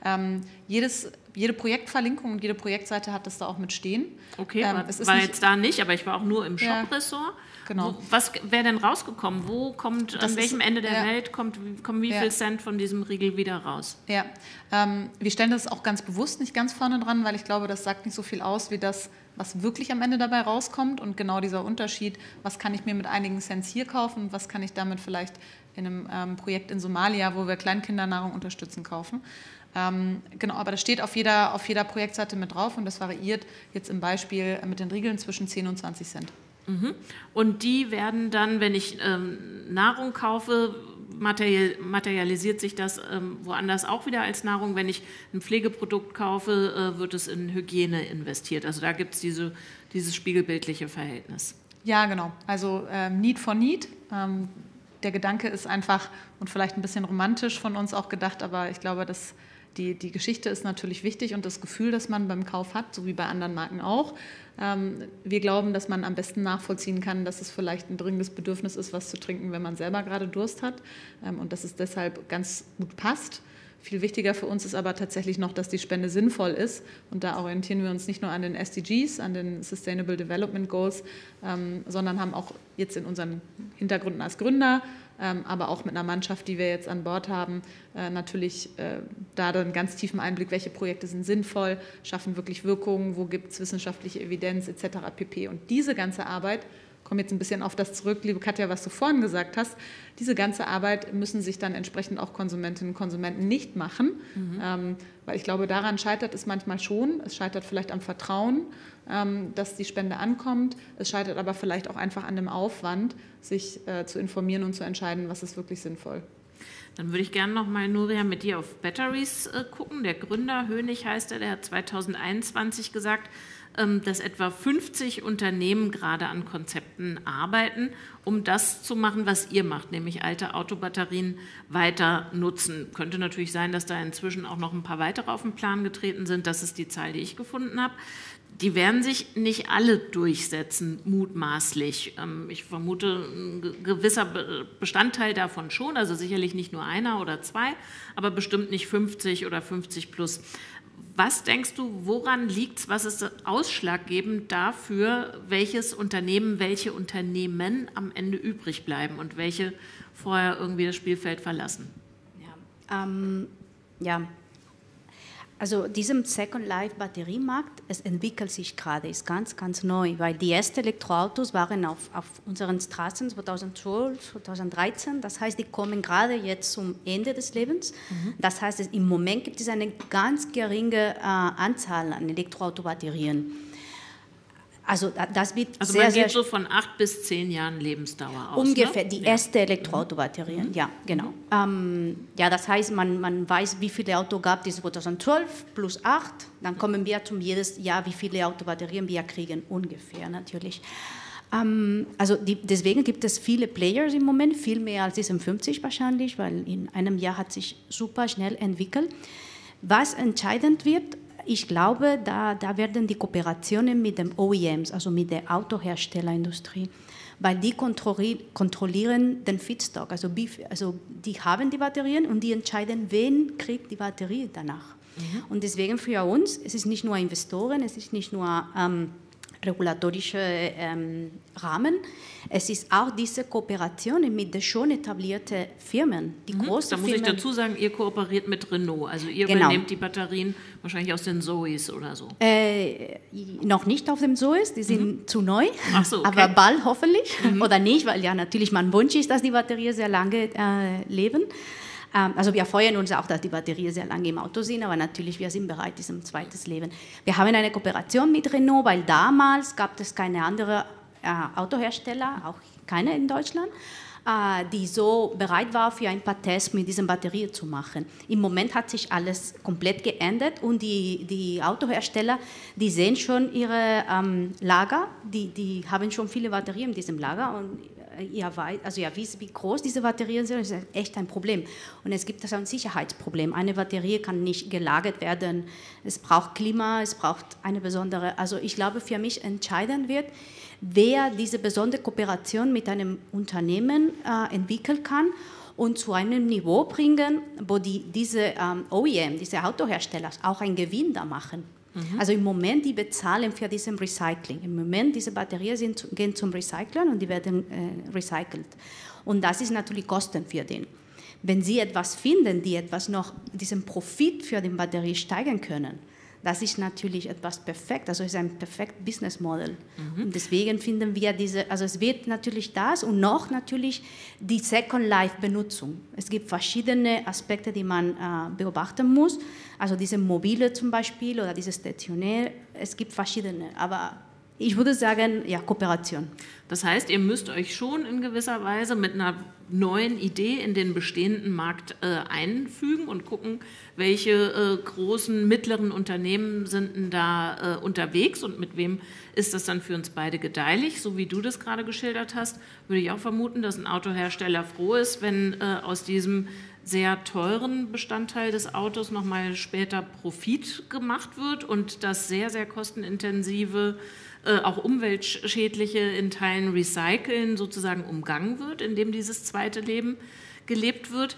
Jede Projektverlinkung und jede Projektseite hat das da auch mit stehen. Okay, war jetzt da nicht, aber ich war auch nur im Shop-Ressort. Genau. Was wäre denn rausgekommen? An welchem Ende der Welt kommen wie viel Cent von diesem Riegel wieder raus? Ja, wir stellen das auch ganz bewusst nicht ganz vorne dran, weil ich glaube, das sagt nicht so viel aus, wie das, was wirklich am Ende dabei rauskommt. Und genau dieser Unterschied, was kann ich mir mit einigen Cents hier kaufen, was kann ich damit vielleicht in einem Projekt in Somalia, wo wir Kleinkindernahrung unterstützen, kaufen. Genau, aber das steht auf jeder Projektseite mit drauf und das variiert jetzt im Beispiel mit den Riegeln zwischen 10 und 20 Cent. Und die werden dann, wenn ich Nahrung kaufe, materialisiert sich das woanders auch wieder als Nahrung. Wenn ich ein Pflegeprodukt kaufe, wird es in Hygiene investiert. Also da gibt es dieses spiegelbildliche Verhältnis. Ja, genau. Also Need for Need. Der Gedanke ist einfach und vielleicht ein bisschen romantisch von uns auch gedacht, aber ich glaube, dass die Geschichte ist natürlich wichtig und das Gefühl, das man beim Kauf hat, so wie bei anderen Marken auch. Wir glauben, dass man am besten nachvollziehen kann, dass es vielleicht ein dringendes Bedürfnis ist, was zu trinken, wenn man selber gerade Durst hat und dass es deshalb ganz gut passt. Viel wichtiger für uns ist aber tatsächlich noch, dass die Spende sinnvoll ist und da orientieren wir uns nicht nur an den SDGs, an den Sustainable Development Goals, sondern haben auch jetzt in unseren Hintergründen als Gründer, aber auch mit einer Mannschaft, die wir jetzt an Bord haben, natürlich da einen ganz tiefen Einblick, welche Projekte sind sinnvoll, schaffen wirklich Wirkungen, wo gibt es wissenschaftliche Evidenz etc. pp. Und diese ganze Arbeit, ich komme jetzt ein bisschen auf das zurück, liebe Katja, was du vorhin gesagt hast, diese ganze Arbeit müssen sich dann entsprechend auch Konsumentinnen und Konsumenten nicht machen, weil ich glaube, daran scheitert es manchmal schon. Es scheitert vielleicht am Vertrauen, dass die Spende ankommt. Es scheitert aber vielleicht auch einfach an dem Aufwand, sich zu informieren und zu entscheiden, was ist wirklich sinnvoll. Dann würde ich gerne noch mal, Nuria, mit dir auf Batteries gucken. Der Gründer, Hönig heißt er, der hat 2021 gesagt, dass etwa 50 Unternehmen gerade an Konzepten arbeiten, um das zu machen, was ihr macht, nämlich alte Autobatterien weiter nutzen. Könnte natürlich sein, dass da inzwischen auch noch ein paar weitere auf den Plan getreten sind. Das ist die Zahl, die ich gefunden habe. Die werden sich nicht alle durchsetzen, mutmaßlich. Ich vermute, ein gewisser Bestandteil davon schon, also sicherlich nicht nur einer oder zwei, aber bestimmt nicht 50 oder 50 plus. Was denkst du, woran liegt es, was ist ausschlaggebend dafür, welches Unternehmen, welche Unternehmen am Ende übrig bleiben und welche vorher irgendwie das Spielfeld verlassen? Also diesem Second Life Batteriemarkt, es entwickelt sich gerade, ist ganz, ganz neu, weil die ersten Elektroautos waren auf unseren Straßen 2012, 2013, das heißt, die kommen gerade jetzt zum Ende des Lebens. Das heißt, im Moment gibt es eine ganz geringe Anzahl an Elektroautobatterien. Also das wird also sehr, man geht sehr so von 8 bis 10 Jahren Lebensdauer aus. Ungefähr, ne? die ersten Elektroautobatterien, ja, genau. Das heißt, man weiß, wie viele Autos gab es 2012 plus 8, dann kommen wir zum jedes Jahr, wie viele Autobatterien wir kriegen, ungefähr natürlich. Deswegen gibt es viele Players im Moment, viel mehr als 50 wahrscheinlich, weil in einem Jahr hat sich super schnell entwickelt. Was entscheidend wird, ich glaube, da werden die Kooperationen mit den OEMs, also mit der Autoherstellerindustrie, weil die kontrollieren den Feedstock, also die haben die Batterien und die entscheiden, wen kriegt die Batterie danach. Und deswegen für uns, es ist nicht nur Investoren, es ist nicht nur regulatorische Rahmen. Es ist auch diese Kooperation mit den schon etablierten Firmen, die großen Da muss Firmen. ich dazu sagen, ihr kooperiert mit Renault, also ihr übernehmt die Batterien wahrscheinlich aus den Zoes oder so. Noch nicht auf dem Zoes, die sind zu neu, Ach so, okay. Aber bald hoffentlich oder nicht, weil ja natürlich mein Wunsch ist, dass die Batterien sehr lange leben. Also wir freuen uns auch, dass die Batterien sehr lange im Auto sind, aber natürlich, wir sind bereit, diesem zweites Leben. Wir haben eine Kooperation mit Renault, weil damals gab es keine andere Autohersteller, auch keine in Deutschland, die so bereit war, für ein paar Tests mit diesen Batterien zu machen. Im Moment hat sich alles komplett geändert und die Autohersteller, die sehen schon ihre Lager, die haben schon viele Batterien in diesem Lager und ihr wisst, wie groß diese Batterien sind, das ist echt ein Problem. Und es gibt also ein Sicherheitsproblem. Eine Batterie kann nicht gelagert werden, es braucht Klima, es braucht eine besondere, also ich glaube, für mich entscheidend wird, wer diese besondere Kooperation mit einem Unternehmen entwickeln kann und zu einem Niveau bringen, wo diese OEM, diese Autohersteller auch einen Gewinn da machen. Also im Moment, die bezahlen für diesen Recycling. Im Moment, diese Batterien gehen zum Recyceln und die werden recycelt. Und das ist natürlich Kosten für den. Wenn Sie etwas finden, die etwas noch diesen Profit für die Batterie steigern können, das ist natürlich etwas perfekt, also es ist ein perfektes Business Model. Und deswegen finden wir also es wird natürlich das und noch natürlich die Second Life Benutzung. Es gibt verschiedene Aspekte, die man beobachten muss, also diese mobile zum Beispiel oder diese stationäre, es gibt verschiedene, aber ich würde sagen, ja, Kooperation. Das heißt, ihr müsst euch schon in gewisser Weise mit einer neuen Idee in den bestehenden Markt einfügen und gucken, welche großen, mittleren Unternehmen sind denn da unterwegs und mit wem ist das dann für uns beide gedeihlich. So wie du das gerade geschildert hast, würde ich auch vermuten, dass ein Autohersteller froh ist, wenn aus diesem sehr teuren Bestandteil des Autos nochmal später Profit gemacht wird und das sehr, sehr kostenintensive auch umweltschädliche in Teilen Recyceln sozusagen umgangen wird, indem dieses zweite Leben gelebt wird.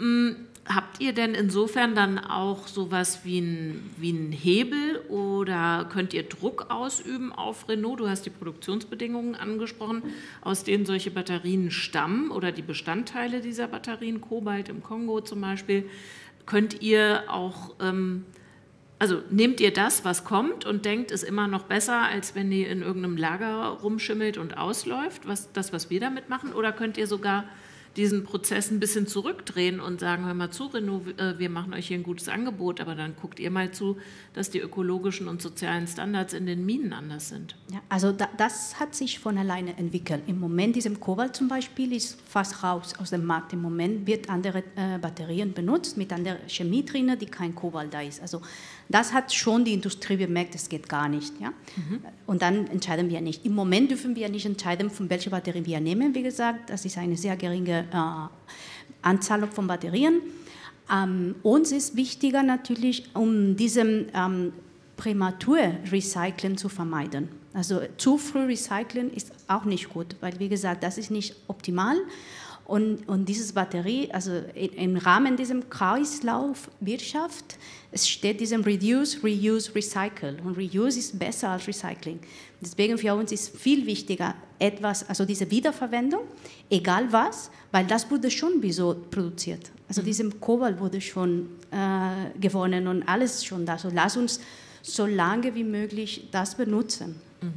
Habt ihr denn insofern dann auch sowas wie einen Hebel oder könnt ihr Druck ausüben auf Renault? Du hast die Produktionsbedingungen angesprochen, aus denen solche Batterien stammen oder die Bestandteile dieser Batterien, Kobalt im Kongo zum Beispiel. Könnt ihr auch... Also nehmt ihr das, was kommt und denkt, ist immer noch besser, als wenn die in irgendeinem Lager rumschimmelt und ausläuft, was wir damit machen? Oder könnt ihr sogar diesen Prozess ein bisschen zurückdrehen und sagen, hör mal zu, Renault, wir machen euch hier ein gutes Angebot, aber dann guckt ihr mal zu, dass die ökologischen und sozialen Standards in den Minen anders sind. Ja, also das hat sich von alleine entwickelt. Im Moment, diesem Kobalt zum Beispiel, ist fast raus aus dem Markt. Im Moment wird andere Batterien benutzt, mit anderer Chemie drin, die kein Kobalt da ist. Also das hat schon die Industrie bemerkt, das geht gar nicht. Ja? Und dann entscheiden wir nicht. Im Moment dürfen wir nicht entscheiden, von welcher Batterie wir nehmen. Wie gesagt, das ist eine sehr geringe Anzahl von Batterien. Uns ist wichtiger natürlich, um diesem Prämatur-Recyceln zu vermeiden. Also zu früh recyceln ist auch nicht gut, weil wie gesagt, das ist nicht optimal. Und dieses Batterie, also im Rahmen dieser Kreislaufwirtschaft, es steht diesem Reduce, Reuse, Recycle. Und Reuse ist besser als Recycling. Deswegen für uns ist viel wichtiger etwas, also diese Wiederverwendung, egal was, weil das wurde schon so produziert. Also diesem Kobalt wurde schon gewonnen und alles schon da. Also lass uns so lange wie möglich das benutzen.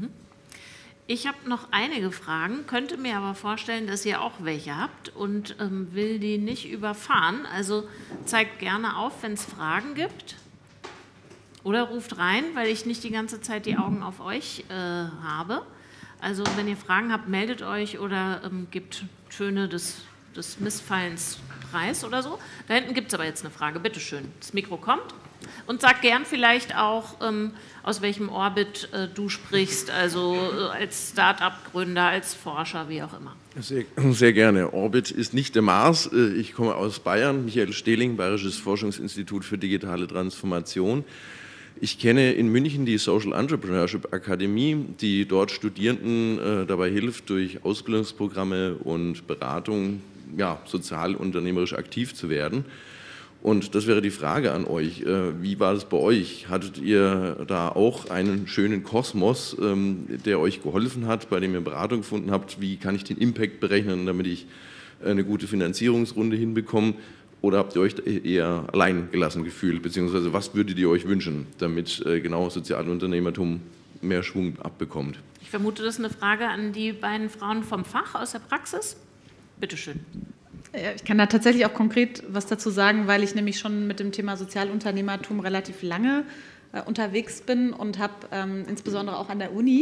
Ich habe noch einige Fragen, könnte mir aber vorstellen, dass ihr auch welche habt und will die nicht überfahren. Also zeigt gerne auf, wenn es Fragen gibt oder ruft rein, weil ich nicht die ganze Zeit die Augen auf euch habe. Also wenn ihr Fragen habt, meldet euch oder gebt Töne des Missfallens preis oder so. Da hinten gibt es aber jetzt eine Frage, bitteschön. Das Mikro kommt. Und sag gern vielleicht auch, aus welchem Orbit du sprichst, also als Start-up-Gründer, als Forscher, wie auch immer. Sehr, sehr gerne. Orbit ist nicht der Mars. Ich komme aus Bayern, Michael Stehling, Bayerisches Forschungsinstitut für digitale Transformation. Ich kenne in München die Social Entrepreneurship Akademie, die dort Studierenden dabei hilft, durch Ausbildungsprogramme und Beratung sozialunternehmerisch aktiv zu werden. Und das wäre die Frage an euch. Wie war das bei euch? Hattet ihr da auch einen schönen Kosmos, der euch geholfen hat, bei dem ihr Beratung gefunden habt? Wie kann ich den Impact berechnen, damit ich eine gute Finanzierungsrunde hinbekomme? Oder habt ihr euch eher allein gelassen gefühlt? Beziehungsweise was würdet ihr euch wünschen, damit genau Sozialunternehmertum mehr Schwung abbekommt? Ich vermute, das ist eine Frage an die beiden Frauen vom Fach aus der Praxis. Bitte schön. Ich kann da tatsächlich auch konkret was dazu sagen, weil ich nämlich schon mit dem Thema Sozialunternehmertum relativ lange unterwegs bin und habe insbesondere auch an der Uni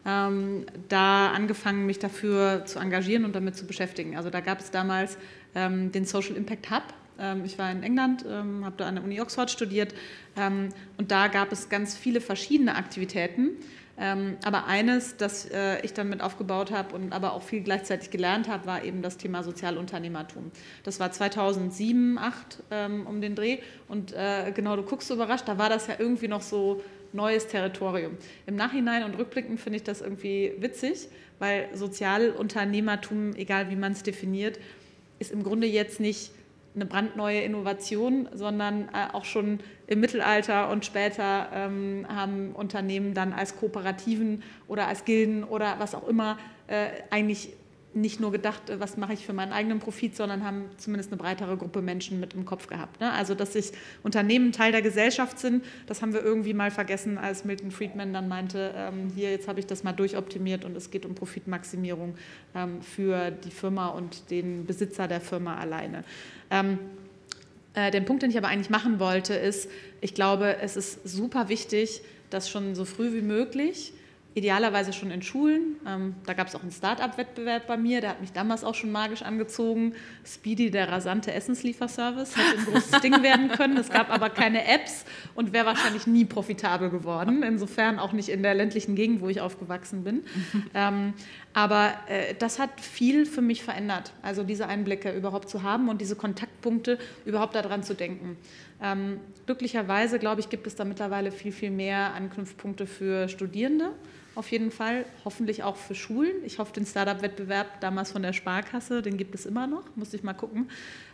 da angefangen, mich dafür zu engagieren und damit zu beschäftigen. Also da gab es damals den Social Impact Hub. Ich war in England, habe da an der Uni Oxford studiert und da gab es ganz viele verschiedene Aktivitäten. Aber eines, das ich dann mit aufgebaut habe und aber auch viel gleichzeitig gelernt habe, war eben das Thema Sozialunternehmertum. Das war 2007, 2008 um den Dreh und genau, du guckst so überrascht, da war das ja irgendwie noch so neues Territorium. Im Nachhinein und rückblickend finde ich das irgendwie witzig, weil Sozialunternehmertum, egal wie man es definiert, ist im Grunde jetzt nicht eine brandneue Innovation, sondern auch schon im Mittelalter und später haben Unternehmen dann als Kooperativen oder als Gilden oder was auch immer eigentlich nicht nur gedacht, was mache ich für meinen eigenen Profit, sondern haben zumindest eine breitere Gruppe Menschen mit im Kopf gehabt. Ne? Also, dass sich Unternehmen Teil der Gesellschaft sind, das haben wir irgendwie mal vergessen, als Milton Friedman dann meinte, hier, jetzt habe ich das mal durchoptimiert und es geht um Profitmaximierung für die Firma und den Besitzer der Firma alleine. Den Punkt, den ich aber eigentlich machen wollte, ist, ich glaube, es ist super wichtig, dass schon so früh wie möglich, idealerweise schon in Schulen, da gab es auch einen Start-up-Wettbewerb bei mir, der hat mich damals auch schon magisch angezogen. Speedy, der rasante Essenslieferservice, hätte ein großes Ding werden können. Es gab aber keine Apps und wäre wahrscheinlich nie profitabel geworden. Insofern auch nicht in der ländlichen Gegend, wo ich aufgewachsen bin. Aber das hat viel für mich verändert, also diese Einblicke überhaupt zu haben und diese Kontaktpunkte überhaupt daran zu denken. Glücklicherweise, glaube ich, gibt es da mittlerweile viel, viel mehr Anknüpfpunkte für Studierende. Auf jeden Fall, hoffentlich auch für Schulen. Ich hoffe, den Startup-Wettbewerb damals von der Sparkasse, den gibt es immer noch, muss ich mal gucken.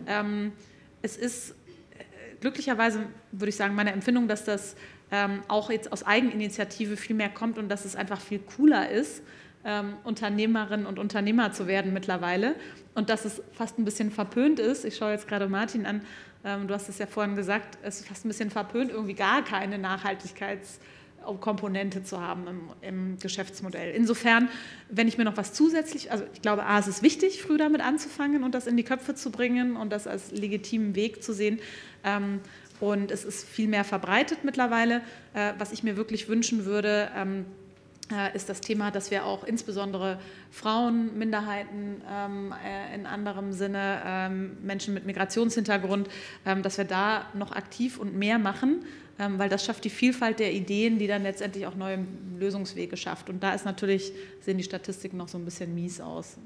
Es ist glücklicherweise, würde ich sagen, meine Empfindung, dass das auch jetzt aus Eigeninitiative viel mehr kommt und dass es einfach viel cooler ist, Unternehmerinnen und Unternehmer zu werden mittlerweile und dass es fast ein bisschen verpönt ist. Ich schaue jetzt gerade Martin an, du hast es ja vorhin gesagt, es ist fast ein bisschen verpönt, irgendwie gar keine Nachhaltigkeitskomponente zu haben im Geschäftsmodell. Insofern, wenn ich mir noch was zusätzlich, also ich glaube, es ist wichtig, früh damit anzufangen und das in die Köpfe zu bringen und das als legitimen Weg zu sehen. Und es ist viel mehr verbreitet mittlerweile. Was ich mir wirklich wünschen würde, ist das Thema, dass wir auch insbesondere Frauen, Minderheiten, in anderem Sinne Menschen mit Migrationshintergrund, dass wir da noch aktiv und mehr machen, weil das schafft die Vielfalt der Ideen, die dann letztendlich auch neue Lösungswege schafft. Und da ist natürlich, sehen die Statistiken noch so ein bisschen mies aus.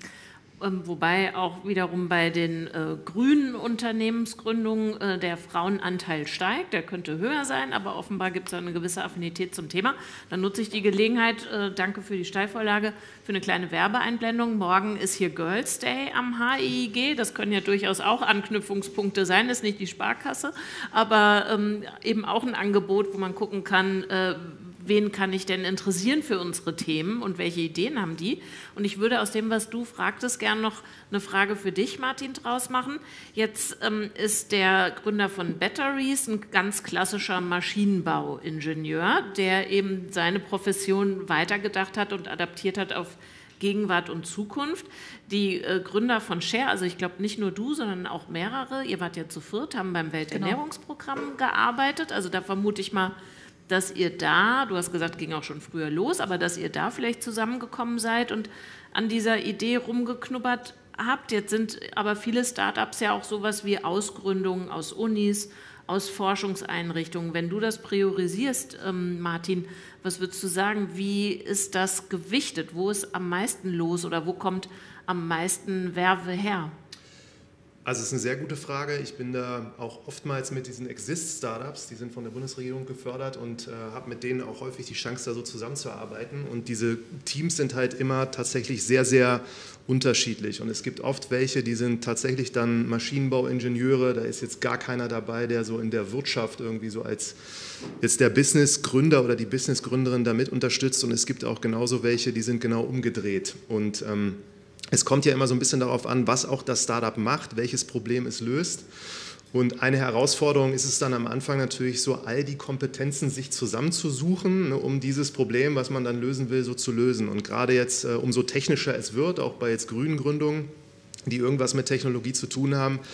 Wobei auch wiederum bei den grünen Unternehmensgründungen der Frauenanteil steigt. Der könnte höher sein, aber offenbar gibt es eine gewisse Affinität zum Thema. Dann nutze ich die Gelegenheit, danke für die Steilvorlage, für eine kleine Werbeeinblendung. Morgen ist hier Girls Day am HIIG. Das können ja durchaus auch Anknüpfungspunkte sein, ist nicht die Sparkasse, aber eben auch ein Angebot, wo man gucken kann, wen kann ich denn interessieren für unsere Themen und welche Ideen haben die? Und ich würde aus dem, was du fragtest, gerne noch eine Frage für dich, Martin, draus machen. Jetzt ist der Gründer von Batteries ein ganz klassischer Maschinenbauingenieur, der eben seine Profession weitergedacht hat und adaptiert hat auf Gegenwart und Zukunft. Die Gründer von Share, also ich glaube nicht nur du, sondern auch mehrere, ihr wart ja zu viert, haben beim Welternährungsprogramm gearbeitet. Also da vermute ich mal, dass ihr da, du hast gesagt, ging auch schon früher los, aber dass ihr da vielleicht zusammengekommen seid und an dieser Idee rumgeknubbert habt. Jetzt sind aber viele Startups ja auch sowas wie Ausgründungen aus Unis, aus Forschungseinrichtungen. Wenn du das priorisierst, Martin, was würdest du sagen, wie ist das gewichtet? Wo ist am meisten los oder wo kommt am meisten Werbe her? Also es ist eine sehr gute Frage. Ich bin da auch oftmals mit diesen Exist-Startups, die sind von der Bundesregierung gefördert und habe mit denen auch häufig die Chance, da so zusammenzuarbeiten. Und diese Teams sind halt immer tatsächlich sehr, sehr unterschiedlich. Und es gibt oft welche, die sind tatsächlich dann Maschinenbauingenieure. Da ist jetzt gar keiner dabei, der so in der Wirtschaft irgendwie so als jetzt der Businessgründer oder die Businessgründerin damit unterstützt. Und es gibt auch genauso welche, die sind genau umgedreht. Und es kommt ja immer so ein bisschen darauf an, was auch das Startup macht, welches Problem es löst. Und eine Herausforderung ist es dann am Anfang natürlich so, all die Kompetenzen sich zusammenzusuchen, ne, um dieses Problem, was man dann lösen will, so zu lösen. Und gerade jetzt, umso technischer es wird, auch bei jetzt grünen Gründungen, die irgendwas mit Technologie zu tun haben,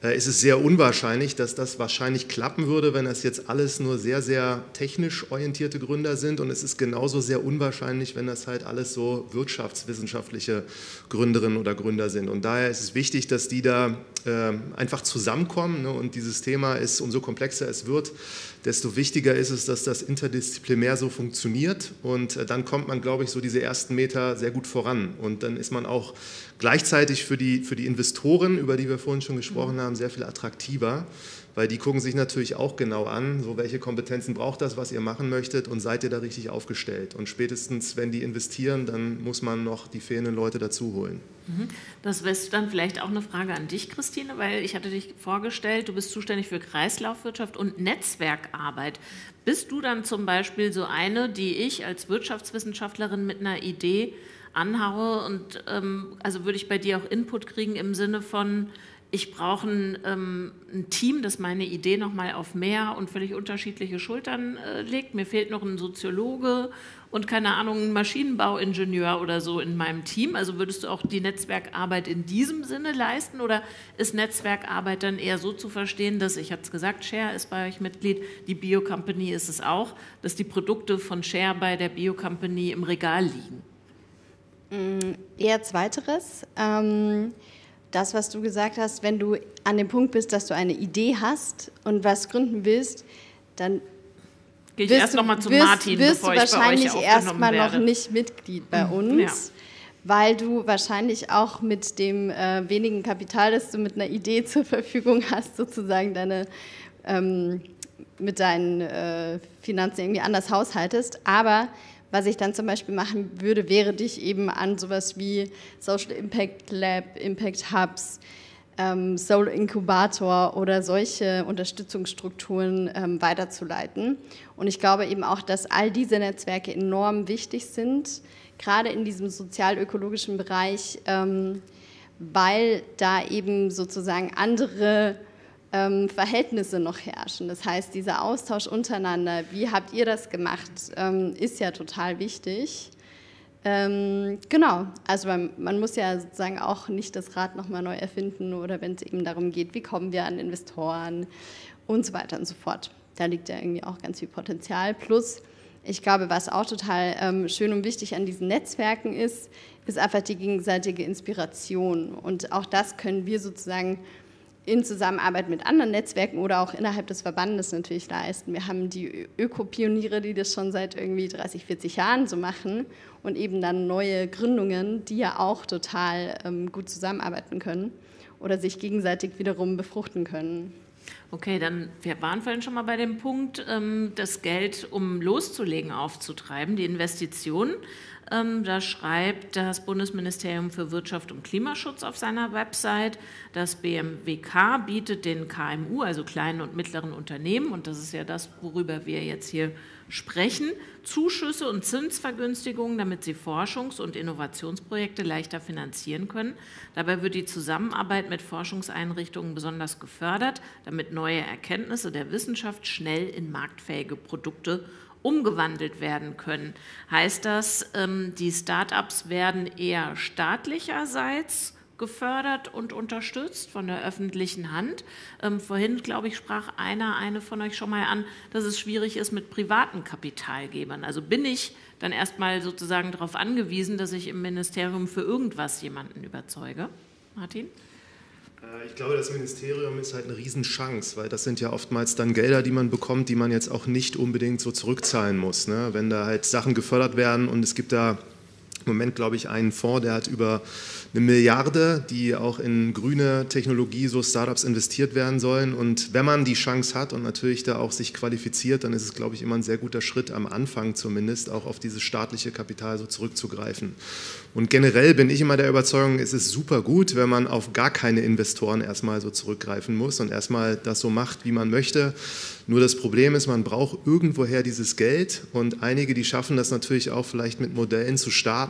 ist es sehr unwahrscheinlich, dass das wahrscheinlich klappen würde, wenn das jetzt alles nur sehr, sehr technisch orientierte Gründer sind, und es ist genauso sehr unwahrscheinlich, wenn das halt alles so wirtschaftswissenschaftliche Gründerinnen oder Gründer sind. Und daher ist es wichtig, dass die da einfach zusammenkommen, ne? Und dieses Thema ist, umso komplexer es wird, desto wichtiger ist es, dass das interdisziplinär so funktioniert, und dann kommt man, glaube ich, so diese ersten Meter sehr gut voran, und dann ist man auch gleichzeitig für die Investoren, über die wir vorhin schon gesprochen haben, sehr viel attraktiver, weil die gucken sich natürlich auch genau an, so welche Kompetenzen braucht das, was ihr machen möchtet, und seid ihr da richtig aufgestellt. Und spätestens, wenn die investieren, dann muss man noch die fehlenden Leute dazu holen. Das wäre dann vielleicht auch eine Frage an dich, Christine, weil ich hatte dich vorgestellt, du bist zuständig für Kreislaufwirtschaft und Netzwerkarbeit. Bist du dann zum Beispiel so eine, die ich als Wirtschaftswissenschaftlerin mit einer Idee anhaue, und also würde ich bei dir auch Input kriegen im Sinne von, ich brauche ein Team, das meine Idee nochmal auf mehr und völlig unterschiedliche Schultern legt. Mir fehlt noch ein Soziologe und, keine Ahnung, ein Maschinenbauingenieur oder so in meinem Team. Also würdest du auch die Netzwerkarbeit in diesem Sinne leisten, oder ist Netzwerkarbeit dann eher so zu verstehen, dass, ich hatte es gesagt, Share ist bei euch Mitglied, die Bio-Company ist es auch, dass die Produkte von Share bei der Bio-Company im Regal liegen? Eher zweiteres. Das, was du gesagt hast, wenn du an dem Punkt bist, dass du eine Idee hast und was gründen willst, dann gehe ich erst nochmal zu Martin, bevor ich bei euch wahrscheinlich erstmal werde. Noch nicht Mitglied bei uns, weil du wahrscheinlich auch mit dem wenigen Kapital, das du mit einer Idee zur Verfügung hast, sozusagen mit deinen Finanzen irgendwie anders haushaltest. Aber was ich dann zum Beispiel machen würde, wäre dich eben an sowas wie Social Impact Lab, Impact Hubs, Soul Inkubator oder solche Unterstützungsstrukturen weiterzuleiten. Und ich glaube eben auch, dass all diese Netzwerke enorm wichtig sind, gerade in diesem sozial-ökologischen Bereich, weil da eben sozusagen andere Verhältnisse noch herrschen. Das heißt, dieser Austausch untereinander, wie habt ihr das gemacht, ist ja total wichtig. Genau, also man muss ja sozusagen auch nicht das Rad nochmal neu erfinden, oder wenn es eben darum geht, wie kommen wir an Investoren und so weiter und so fort. Da liegt ja irgendwie auch ganz viel Potenzial. Plus, ich glaube, was auch total schön und wichtig an diesen Netzwerken ist einfach die gegenseitige Inspiration. Und auch das können wir sozusagen in Zusammenarbeit mit anderen Netzwerken oder auch innerhalb des Verbandes natürlich leisten. Wir haben die Ökopioniere, die das schon seit irgendwie 30, 40 Jahren so machen, und eben dann neue Gründungen, die ja auch total gut zusammenarbeiten können oder sich gegenseitig wiederum befruchten können. Okay, dann, wir waren vorhin schon mal bei dem Punkt, das Geld, um loszulegen, aufzutreiben, die Investitionen. Da schreibt das Bundesministerium für Wirtschaft und Klimaschutz auf seiner Website, das BMWK bietet den KMU, also kleinen und mittleren Unternehmen, und das ist ja das, worüber wir jetzt hier sprechen, Zuschüsse und Zinsvergünstigungen, damit sie Forschungs- und Innovationsprojekte leichter finanzieren können. Dabei wird die Zusammenarbeit mit Forschungseinrichtungen besonders gefördert, damit neue Erkenntnisse der Wissenschaft schnell in marktfähige Produkte umgewandelt werden können. Heißt das, die Start-ups werden eher staatlicherseits gefördert und unterstützt von der öffentlichen Hand? Vorhin, glaube ich, sprach eine von euch schon mal an, dass es schwierig ist mit privaten Kapitalgebern. Also bin ich dann erstmal sozusagen darauf angewiesen, dass ich im Ministerium für irgendwas jemanden überzeuge? Martin? Ich glaube, das Ministerium ist halt eine Riesenchance, weil das sind ja oftmals dann Gelder, die man bekommt, die man jetzt auch nicht unbedingt so zurückzahlen muss, ne? Wenn da halt Sachen gefördert werden, und es gibt da im Moment, glaube ich, einen Fonds, der hat über 1 Milliarde, die auch in grüne Technologie, so Startups investiert werden sollen. Und wenn man die Chance hat und natürlich da auch sich qualifiziert, dann ist es, glaube ich, immer ein sehr guter Schritt, am Anfang zumindest auch auf dieses staatliche Kapital so zurückzugreifen. Und generell bin ich immer der Überzeugung, es ist super gut, wenn man auf gar keine Investoren erstmal so zurückgreifen muss und erstmal das so macht, wie man möchte. Nur das Problem ist, man braucht irgendwoher dieses Geld, und einige, die schaffen das natürlich auch vielleicht mit Modellen zu starten,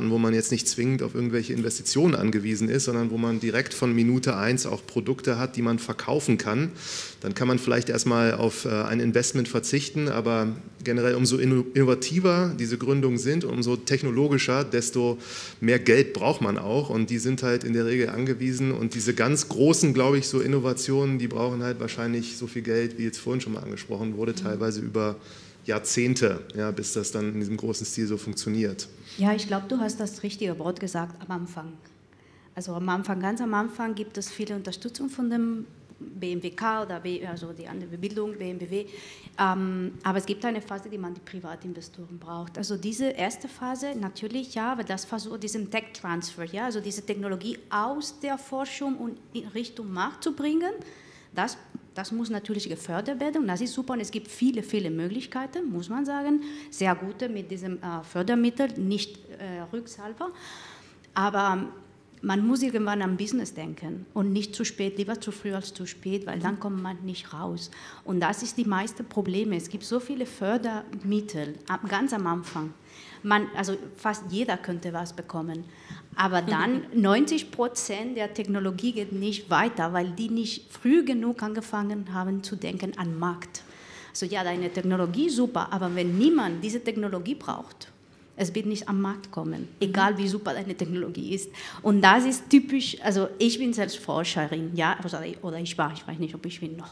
starten, wo man jetzt nicht zwingend auf irgendwelche Investitionen angewiesen ist, sondern wo man direkt von Minute 1 auch Produkte hat, die man verkaufen kann, dann kann man vielleicht erstmal auf ein Investment verzichten, aber generell umso innovativer diese Gründungen sind, umso technologischer, desto mehr Geld braucht man auch und die sind halt in der Regel angewiesen und diese ganz großen, glaube ich, so Innovationen, die brauchen halt wahrscheinlich so viel Geld, wie jetzt vorhin schon mal angesprochen wurde, teilweise über Jahrzehnte, ja, bis das dann in diesem großen Stil so funktioniert. Ja, ich glaube, du hast das richtige Wort gesagt am Anfang. Also am Anfang, ganz am Anfang gibt es viele Unterstützung von dem BMWK oder also die andere Bildung, BMW. Aber es gibt eine Phase, die man die Privatinvestoren braucht. Also diese erste Phase, natürlich, ja, aber das versucht diesen Tech-Transfer, ja, also diese Technologie aus der Forschung und in Richtung Markt zu bringen, das muss natürlich gefördert werden und das ist super und es gibt viele, viele Möglichkeiten, muss man sagen, sehr gute mit diesem Fördermittel, nicht rückzahlbar, aber man muss irgendwann am Business denken und nicht zu spät, lieber zu früh als zu spät, weil dann kommt man nicht raus. Und das ist die meisten Probleme. Es gibt so viele Fördermittel, ganz am Anfang. Also fast jeder könnte was bekommen. Aber dann 90% der Technologie geht nicht weiter, weil die nicht früh genug angefangen haben zu denken an Markt. Also ja, deine Technologie super, aber wenn niemand diese Technologie braucht, es wird nicht am Markt kommen, egal wie super deine Technologie ist. Und das ist typisch, also ich bin selbst Forscherin, ja, oder ich weiß nicht, ob ich bin noch.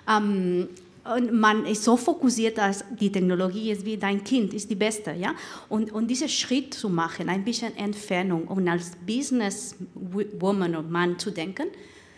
Und man ist so fokussiert, dass die Technologie ist wie dein Kind, ist die beste, ja. Und diesen Schritt zu machen, ein bisschen Entfernung und als Businesswoman und Mann zu denken,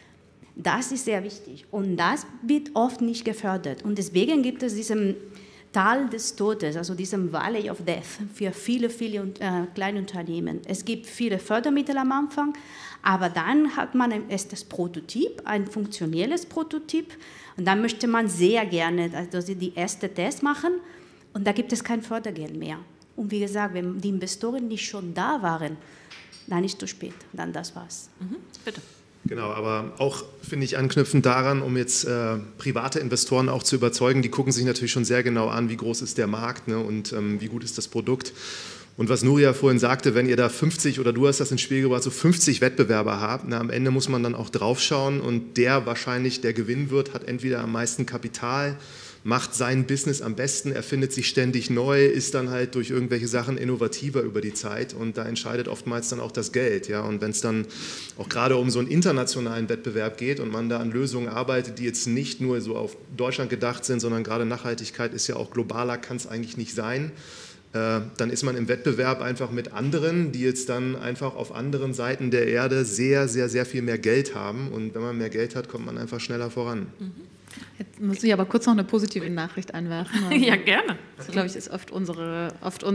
das ist sehr wichtig. Und das wird oft nicht gefördert. Und deswegen gibt es diesen Tal des Todes, also diesem Valley of Death für viele, viele kleine Unternehmen. Es gibt viele Fördermittel am Anfang, aber dann hat man das Prototyp, ein funktionelles Prototyp und dann möchte man sehr gerne also die erste Test machen und da gibt es kein Fördergeld mehr. Und wie gesagt, wenn die Investoren nicht schon da waren, dann ist es zu spät, dann das war's. Bitte. Genau, aber auch, finde ich, anknüpfend daran, um jetzt private Investoren auch zu überzeugen, die gucken sich natürlich schon sehr genau an, wie groß ist der Markt, ne, und wie gut ist das Produkt. Und was Nuria vorhin sagte, wenn ihr da 50 oder du hast das ins Spiel gebracht, so 50 Wettbewerber habt, na, am Ende muss man dann auch draufschauen und der wahrscheinlich, der gewinnen wird, hat entweder am meisten Kapital, macht sein Business am besten, erfindet sich ständig neu, ist dann halt durch irgendwelche Sachen innovativer über die Zeit und da entscheidet oftmals dann auch das Geld. Ja? Und wenn es dann auch gerade um so einen internationalen Wettbewerb geht und man da an Lösungen arbeitet, die jetzt nicht nur so auf Deutschland gedacht sind, sondern gerade Nachhaltigkeit ist ja auch globaler, kann es eigentlich nicht sein, dann ist man im Wettbewerb einfach mit anderen, die jetzt dann einfach auf anderen Seiten der Erde sehr, sehr, sehr viel mehr Geld haben und wenn man mehr Geld hat, kommt man einfach schneller voran. Jetzt muss ich aber kurz noch eine positive Nachricht einwerfen. Ja, gerne. Das, glaube ich, ist oft unsere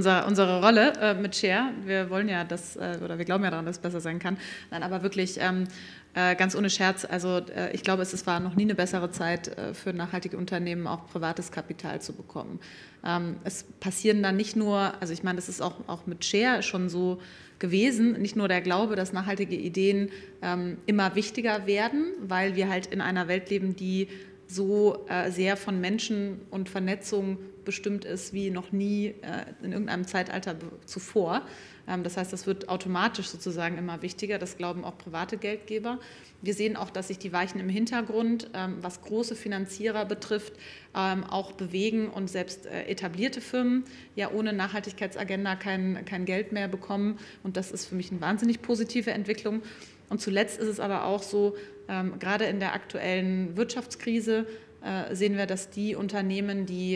Rolle mit Share. Wir wollen ja oder wir glauben ja daran, dass es besser sein kann. Nein, aber wirklich ganz ohne Scherz, also ich glaube, es war noch nie eine bessere Zeit für nachhaltige Unternehmen, auch privates Kapital zu bekommen. Es passieren dann nicht nur, also ich meine, das ist auch mit Share schon so gewesen, nicht nur der Glaube, dass nachhaltige Ideen immer wichtiger werden, weil wir halt in einer Welt leben, die so sehr von Menschen und Vernetzung bestimmt ist wie noch nie in irgendeinem Zeitalter zuvor. Das heißt, das wird automatisch sozusagen immer wichtiger, das glauben auch private Geldgeber. Wir sehen auch, dass sich die Weichen im Hintergrund, was große Finanzierer betrifft, auch bewegen und selbst etablierte Firmen ja ohne Nachhaltigkeitsagenda kein Geld mehr bekommen. Und das ist für mich eine wahnsinnig positive Entwicklung. Und zuletzt ist es aber auch so, gerade in der aktuellen Wirtschaftskrise sehen wir, dass die Unternehmen, die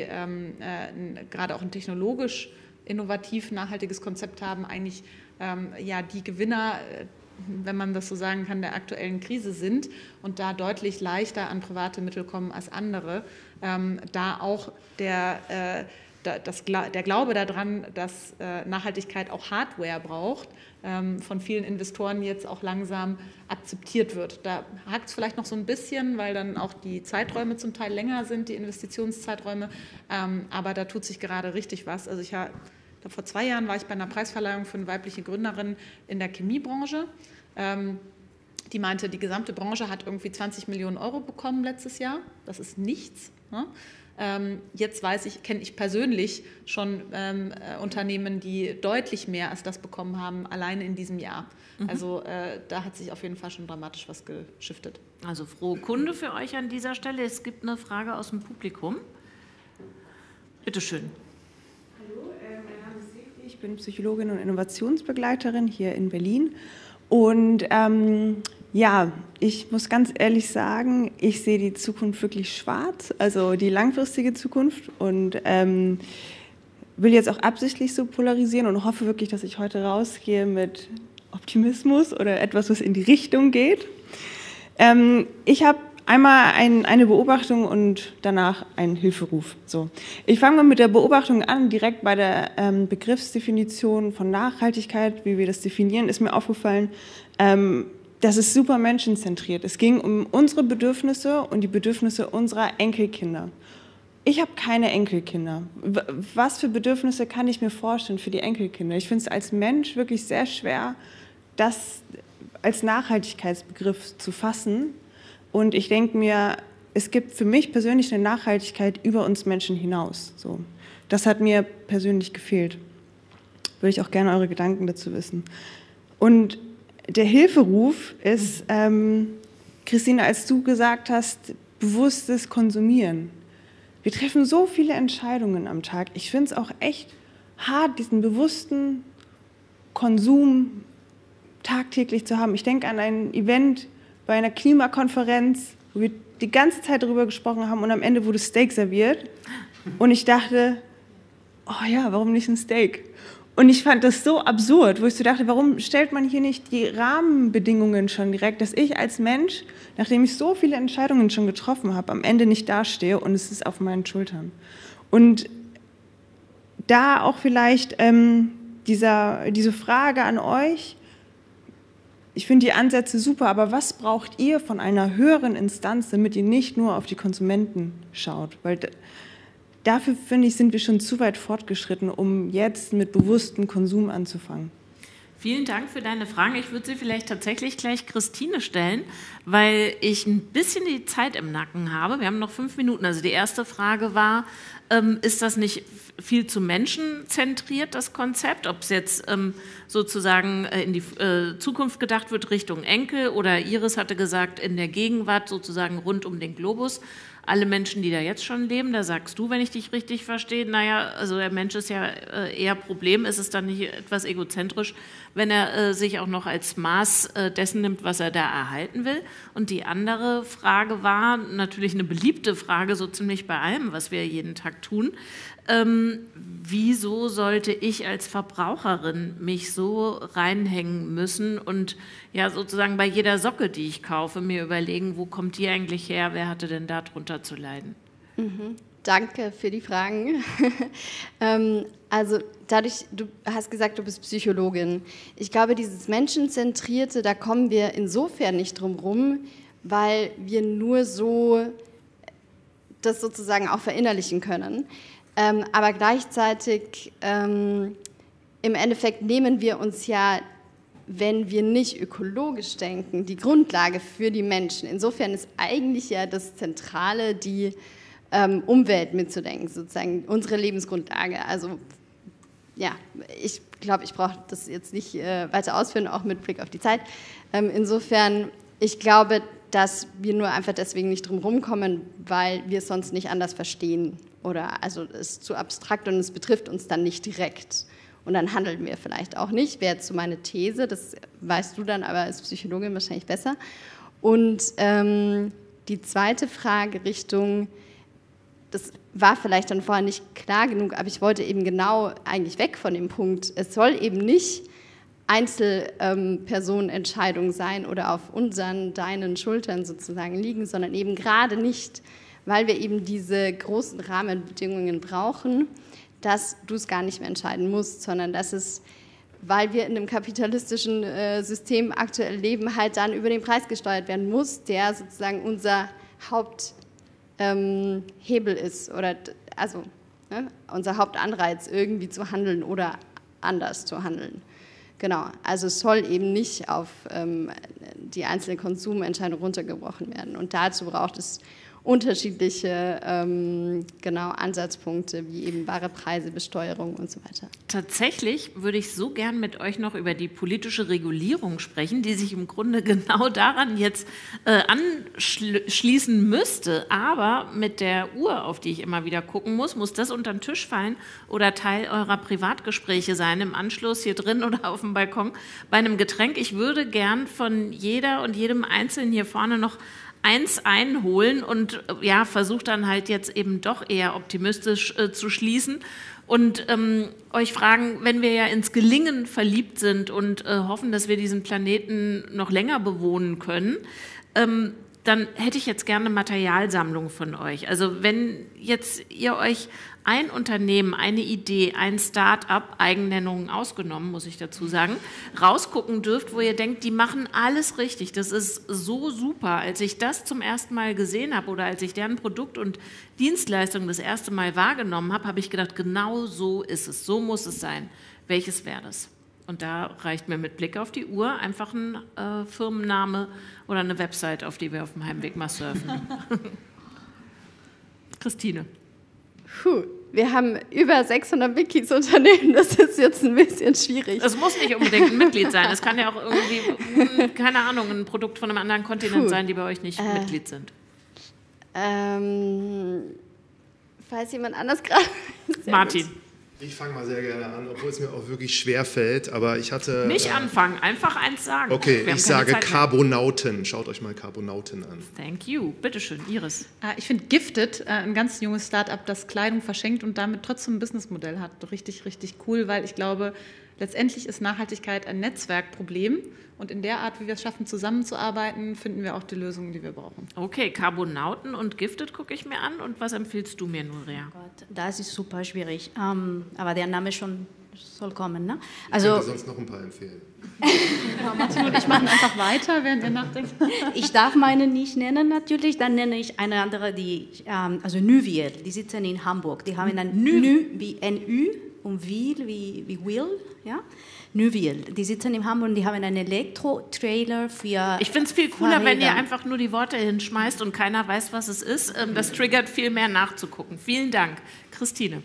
gerade auch ein technologisch innovativ nachhaltiges Konzept haben, eigentlich die Gewinner, wenn man das so sagen kann, der aktuellen Krise sind und da deutlich leichter an private Mittel kommen als andere. Da auch der Glaube daran, dass Nachhaltigkeit auch Hardware braucht, von vielen Investoren jetzt auch langsam akzeptiert wird. Da hakt es vielleicht noch so ein bisschen, weil dann auch die Zeiträume zum Teil länger sind, die Investitionszeiträume, aber da tut sich gerade richtig was. Also vor 2 Jahren war ich bei einer Preisverleihung für eine weibliche Gründerin in der Chemiebranche. Die meinte, die gesamte Branche hat irgendwie 20 Millionen Euro bekommen letztes Jahr. Das ist nichts. Ne? Jetzt kenne ich persönlich schon Unternehmen, die deutlich mehr als das bekommen haben, alleine in diesem Jahr. Also da hat sich auf jeden Fall schon dramatisch was geschiftet. Also frohe Kunde für euch an dieser Stelle. Es gibt eine Frage aus dem Publikum. Bitte schön. Hallo, mein Name ist Silke. Ich bin Psychologin und Innovationsbegleiterin hier in Berlin. Und ja, ich muss ganz ehrlich sagen, ich sehe die Zukunft wirklich schwarz, also die langfristige Zukunft. Und will jetzt auch absichtlich so polarisieren und hoffe wirklich, dass ich heute rausgehe mit Optimismus oder etwas, was in die Richtung geht. Ich habe einmal eine Beobachtung und danach einen Hilferuf. So. Ich fange mal mit der Beobachtung an, direkt bei der Begriffsdefinition von Nachhaltigkeit, wie wir das definieren, ist mir aufgefallen, das ist super menschenzentriert. Es ging um unsere Bedürfnisse und die Bedürfnisse unserer Enkelkinder. Ich habe keine Enkelkinder. Was für Bedürfnisse kann ich mir vorstellen für die Enkelkinder? Ich finde es als Mensch wirklich sehr schwer, das als Nachhaltigkeitsbegriff zu fassen. Und ich denke mir, es gibt für mich persönlich eine Nachhaltigkeit über uns Menschen hinaus. So. Das hat mir persönlich gefehlt. Würde ich auch gerne eure Gedanken dazu wissen. Und der Hilferuf ist, Christine, als du gesagt hast, bewusstes Konsumieren. Wir treffen so viele Entscheidungen am Tag. Ich finde es auch echt hart, diesen bewussten Konsum tagtäglich zu haben. Ich denke an ein Event bei einer Klimakonferenz, wo wir die ganze Zeit darüber gesprochen haben und am Ende wurde Steak serviert. Und ich dachte, oh ja, warum nicht ein Steak? Und ich fand das so absurd, wo ich so dachte, warum stellt man hier nicht die Rahmenbedingungen schon direkt, dass ich als Mensch, nachdem ich so viele Entscheidungen schon getroffen habe, am Ende nicht dastehe und es ist auf meinen Schultern. Und da auch vielleicht diese Frage an euch, ich finde die Ansätze super, aber was braucht ihr von einer höheren Instanz, damit ihr nicht nur auf die Konsumenten schaut? Weil dafür, finde ich, sind wir schon zu weit fortgeschritten, um jetzt mit bewusstem Konsum anzufangen. Vielen Dank für deine Fragen. Ich würde sie vielleicht tatsächlich gleich Christine stellen, weil ich ein bisschen die Zeit im Nacken habe. Wir haben noch 5 Minuten. Also die erste Frage war, ist das nicht viel zu menschenzentriert, das Konzept? Ob es jetzt sozusagen in die Zukunft gedacht wird, Richtung Enkel, oder Iris hatte gesagt, in der Gegenwart sozusagen rund um den Globus. Alle Menschen, die da jetzt schon leben, da sagst du, wenn ich dich richtig verstehe, naja, also der Mensch ist ja eher Problem, ist es dann nicht etwas egozentrisch, wenn er sich auch noch als Maß dessen nimmt, was er da erhalten will? Und die andere Frage war natürlich eine beliebte Frage, so ziemlich bei allem, was wir jeden Tag tun. Wieso sollte ich als Verbraucherin mich so reinhängen müssen und ja sozusagen bei jeder Socke, die ich kaufe, mir überlegen, wo kommt die eigentlich her, wer hatte denn da drunter zu leiden? Danke für die Fragen. Also dadurch, du hast gesagt, du bist Psychologin. Ich glaube, dieses Menschenzentrierte, da kommen wir insofern nicht drum rum, weil wir nur so das sozusagen auch verinnerlichen können. Aber gleichzeitig, im Endeffekt nehmen wir uns ja, wenn wir nicht ökologisch denken, die Grundlage für die Menschen. Insofern ist eigentlich ja das Zentrale, die Umwelt mitzudenken, sozusagen unsere Lebensgrundlage. Also ja, ich glaube, ich brauche das jetzt nicht weiter ausführen, auch mit Blick auf die Zeit. Insofern, ich glaube, dass wir nur einfach deswegen nicht drum rumkommen, weil wir es sonst nicht anders verstehen. Oder also es ist zu abstrakt und es betrifft uns dann nicht direkt. Und dann handeln wir vielleicht auch nicht. Wäre jetzt so meine These, das weißt du dann aber als Psychologin wahrscheinlich besser. Und die zweite Frage Richtung, das war vielleicht dann vorher nicht klar genug, aber ich wollte eben genau eigentlich weg von dem Punkt, es soll eben nicht Einzelpersonenentscheidung sein oder auf unseren, deinen Schultern sozusagen liegen, sondern eben gerade nicht, weil wir eben diese großen Rahmenbedingungen brauchen, dass du es gar nicht mehr entscheiden musst, sondern dass es, weil wir in einem kapitalistischen System aktuell leben, halt dann über den Preis gesteuert werden muss, der sozusagen unser Haupthebel ist oder also unser Hauptanreiz, irgendwie zu handeln oder anders zu handeln. Genau, also es soll eben nicht auf die einzelne Konsumentscheidung runtergebrochen werden. Und dazu braucht es unterschiedliche Ansatzpunkte, wie eben wahre Preise, Besteuerung und so weiter. Tatsächlich würde ich so gern mit euch noch über die politische Regulierung sprechen, die sich im Grunde genau daran jetzt anschließen müsste. Aber mit der Uhr, auf die ich immer wieder gucken muss das unter den Tisch fallen oder Teil eurer Privatgespräche sein, im Anschluss hier drin oder auf dem Balkon bei einem Getränk. Ich würde gern von jeder und jedem Einzelnen hier vorne noch eins einholen und ja, versucht dann halt jetzt eben doch eher optimistisch zu schließen und euch fragen, wenn wir ja ins Gelingen verliebt sind und hoffen, dass wir diesen Planeten noch länger bewohnen können, dann hätte ich jetzt gerne eine Materialsammlung von euch. Also wenn jetzt ihr euch ein Unternehmen, eine Idee, ein Start-up, Eigennennungen ausgenommen, muss ich dazu sagen, rausgucken dürft, wo ihr denkt, die machen alles richtig. Das ist so super. Als ich das zum ersten Mal gesehen habe oder als ich deren Produkt und Dienstleistung das erste Mal wahrgenommen habe, habe ich gedacht, genau so ist es, so muss es sein. Welches wäre das? Und da reicht mir mit Blick auf die Uhr einfach ein Firmenname oder eine Website, auf die wir auf dem Heimweg mal surfen. Christine. Wir haben über 600 Mitgliedsunternehmen, das ist jetzt ein bisschen schwierig. Es muss nicht unbedingt ein Mitglied sein, es kann ja auch irgendwie, keine Ahnung, ein Produkt von einem anderen Kontinent sein, die bei euch nicht Mitglied sind. Falls jemand anders gerade... Martin. Gut. Ich fange mal sehr gerne an, obwohl es mir auch wirklich schwer fällt, aber ich hatte... Nicht anfangen, einfach eins sagen. Okay, ich sage Carbonauten. Schaut euch mal Carbonauten an. Thank you. Bitteschön, Iris. Ich finde Gifted, ein ganz junges Start-up, das Kleidung verschenkt und damit trotzdem ein Businessmodell hat, richtig, richtig cool, weil ich glaube, letztendlich ist Nachhaltigkeit ein Netzwerkproblem und in der Art, wie wir es schaffen, zusammenzuarbeiten, finden wir auch die Lösungen, die wir brauchen. Okay, Carbonauten und Gifted gucke ich mir an. Und was empfiehlst du mir, Nuria? Oh Gott, das ist super schwierig, aber der Name schon soll kommen. Ne? Ich könnte sonst noch ein paar empfehlen. Martin und ich machen einfach weiter, während ihr nachdenkt. Ich darf meine nicht nennen natürlich, dann nenne ich eine andere, also Nuviel, die sitzen in Hamburg. Die haben ein Nü wie NÜ und Wil wie Will, ja? Nuviel, die sitzen in Hamburg und die haben einen Elektro-Trailer für... Ich finde es viel cooler, wenn ihr einfach nur die Worte hinschmeißt und keiner weiß, was es ist. Das triggert viel mehr nachzugucken. Vielen Dank. Christine.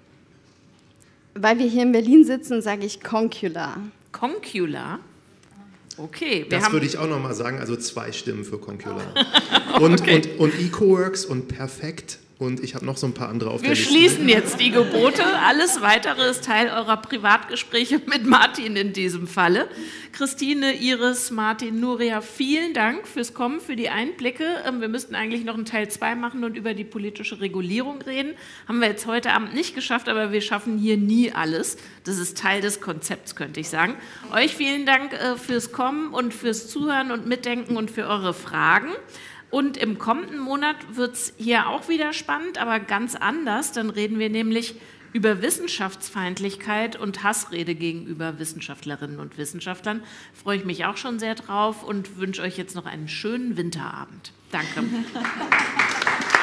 Weil wir hier in Berlin sitzen, sage ich Concula. Concula? Okay. Das würde ich auch noch mal sagen, also 2 Stimmen für Concula. Und EcoWorks und Perfekt. Und ich habe noch so ein paar andere auf der Liste. Wir schließen jetzt die Gebote. Alles Weitere ist Teil eurer Privatgespräche mit Martin in diesem Falle. Christine, Iris, Martin, Nuria, vielen Dank fürs Kommen, für die Einblicke. Wir müssten eigentlich noch einen Teil 2 machen und über die politische Regulierung reden. Haben wir jetzt heute Abend nicht geschafft, aber wir schaffen hier nie alles. Das ist Teil des Konzepts, könnte ich sagen. Euch vielen Dank fürs Kommen und fürs Zuhören und Mitdenken und für eure Fragen. Und im kommenden Monat wird es hier auch wieder spannend, aber ganz anders. Dann reden wir nämlich über Wissenschaftsfeindlichkeit und Hassrede gegenüber Wissenschaftlerinnen und Wissenschaftlern. Freue ich mich auch schon sehr drauf und wünsche euch jetzt noch einen schönen Winterabend. Danke.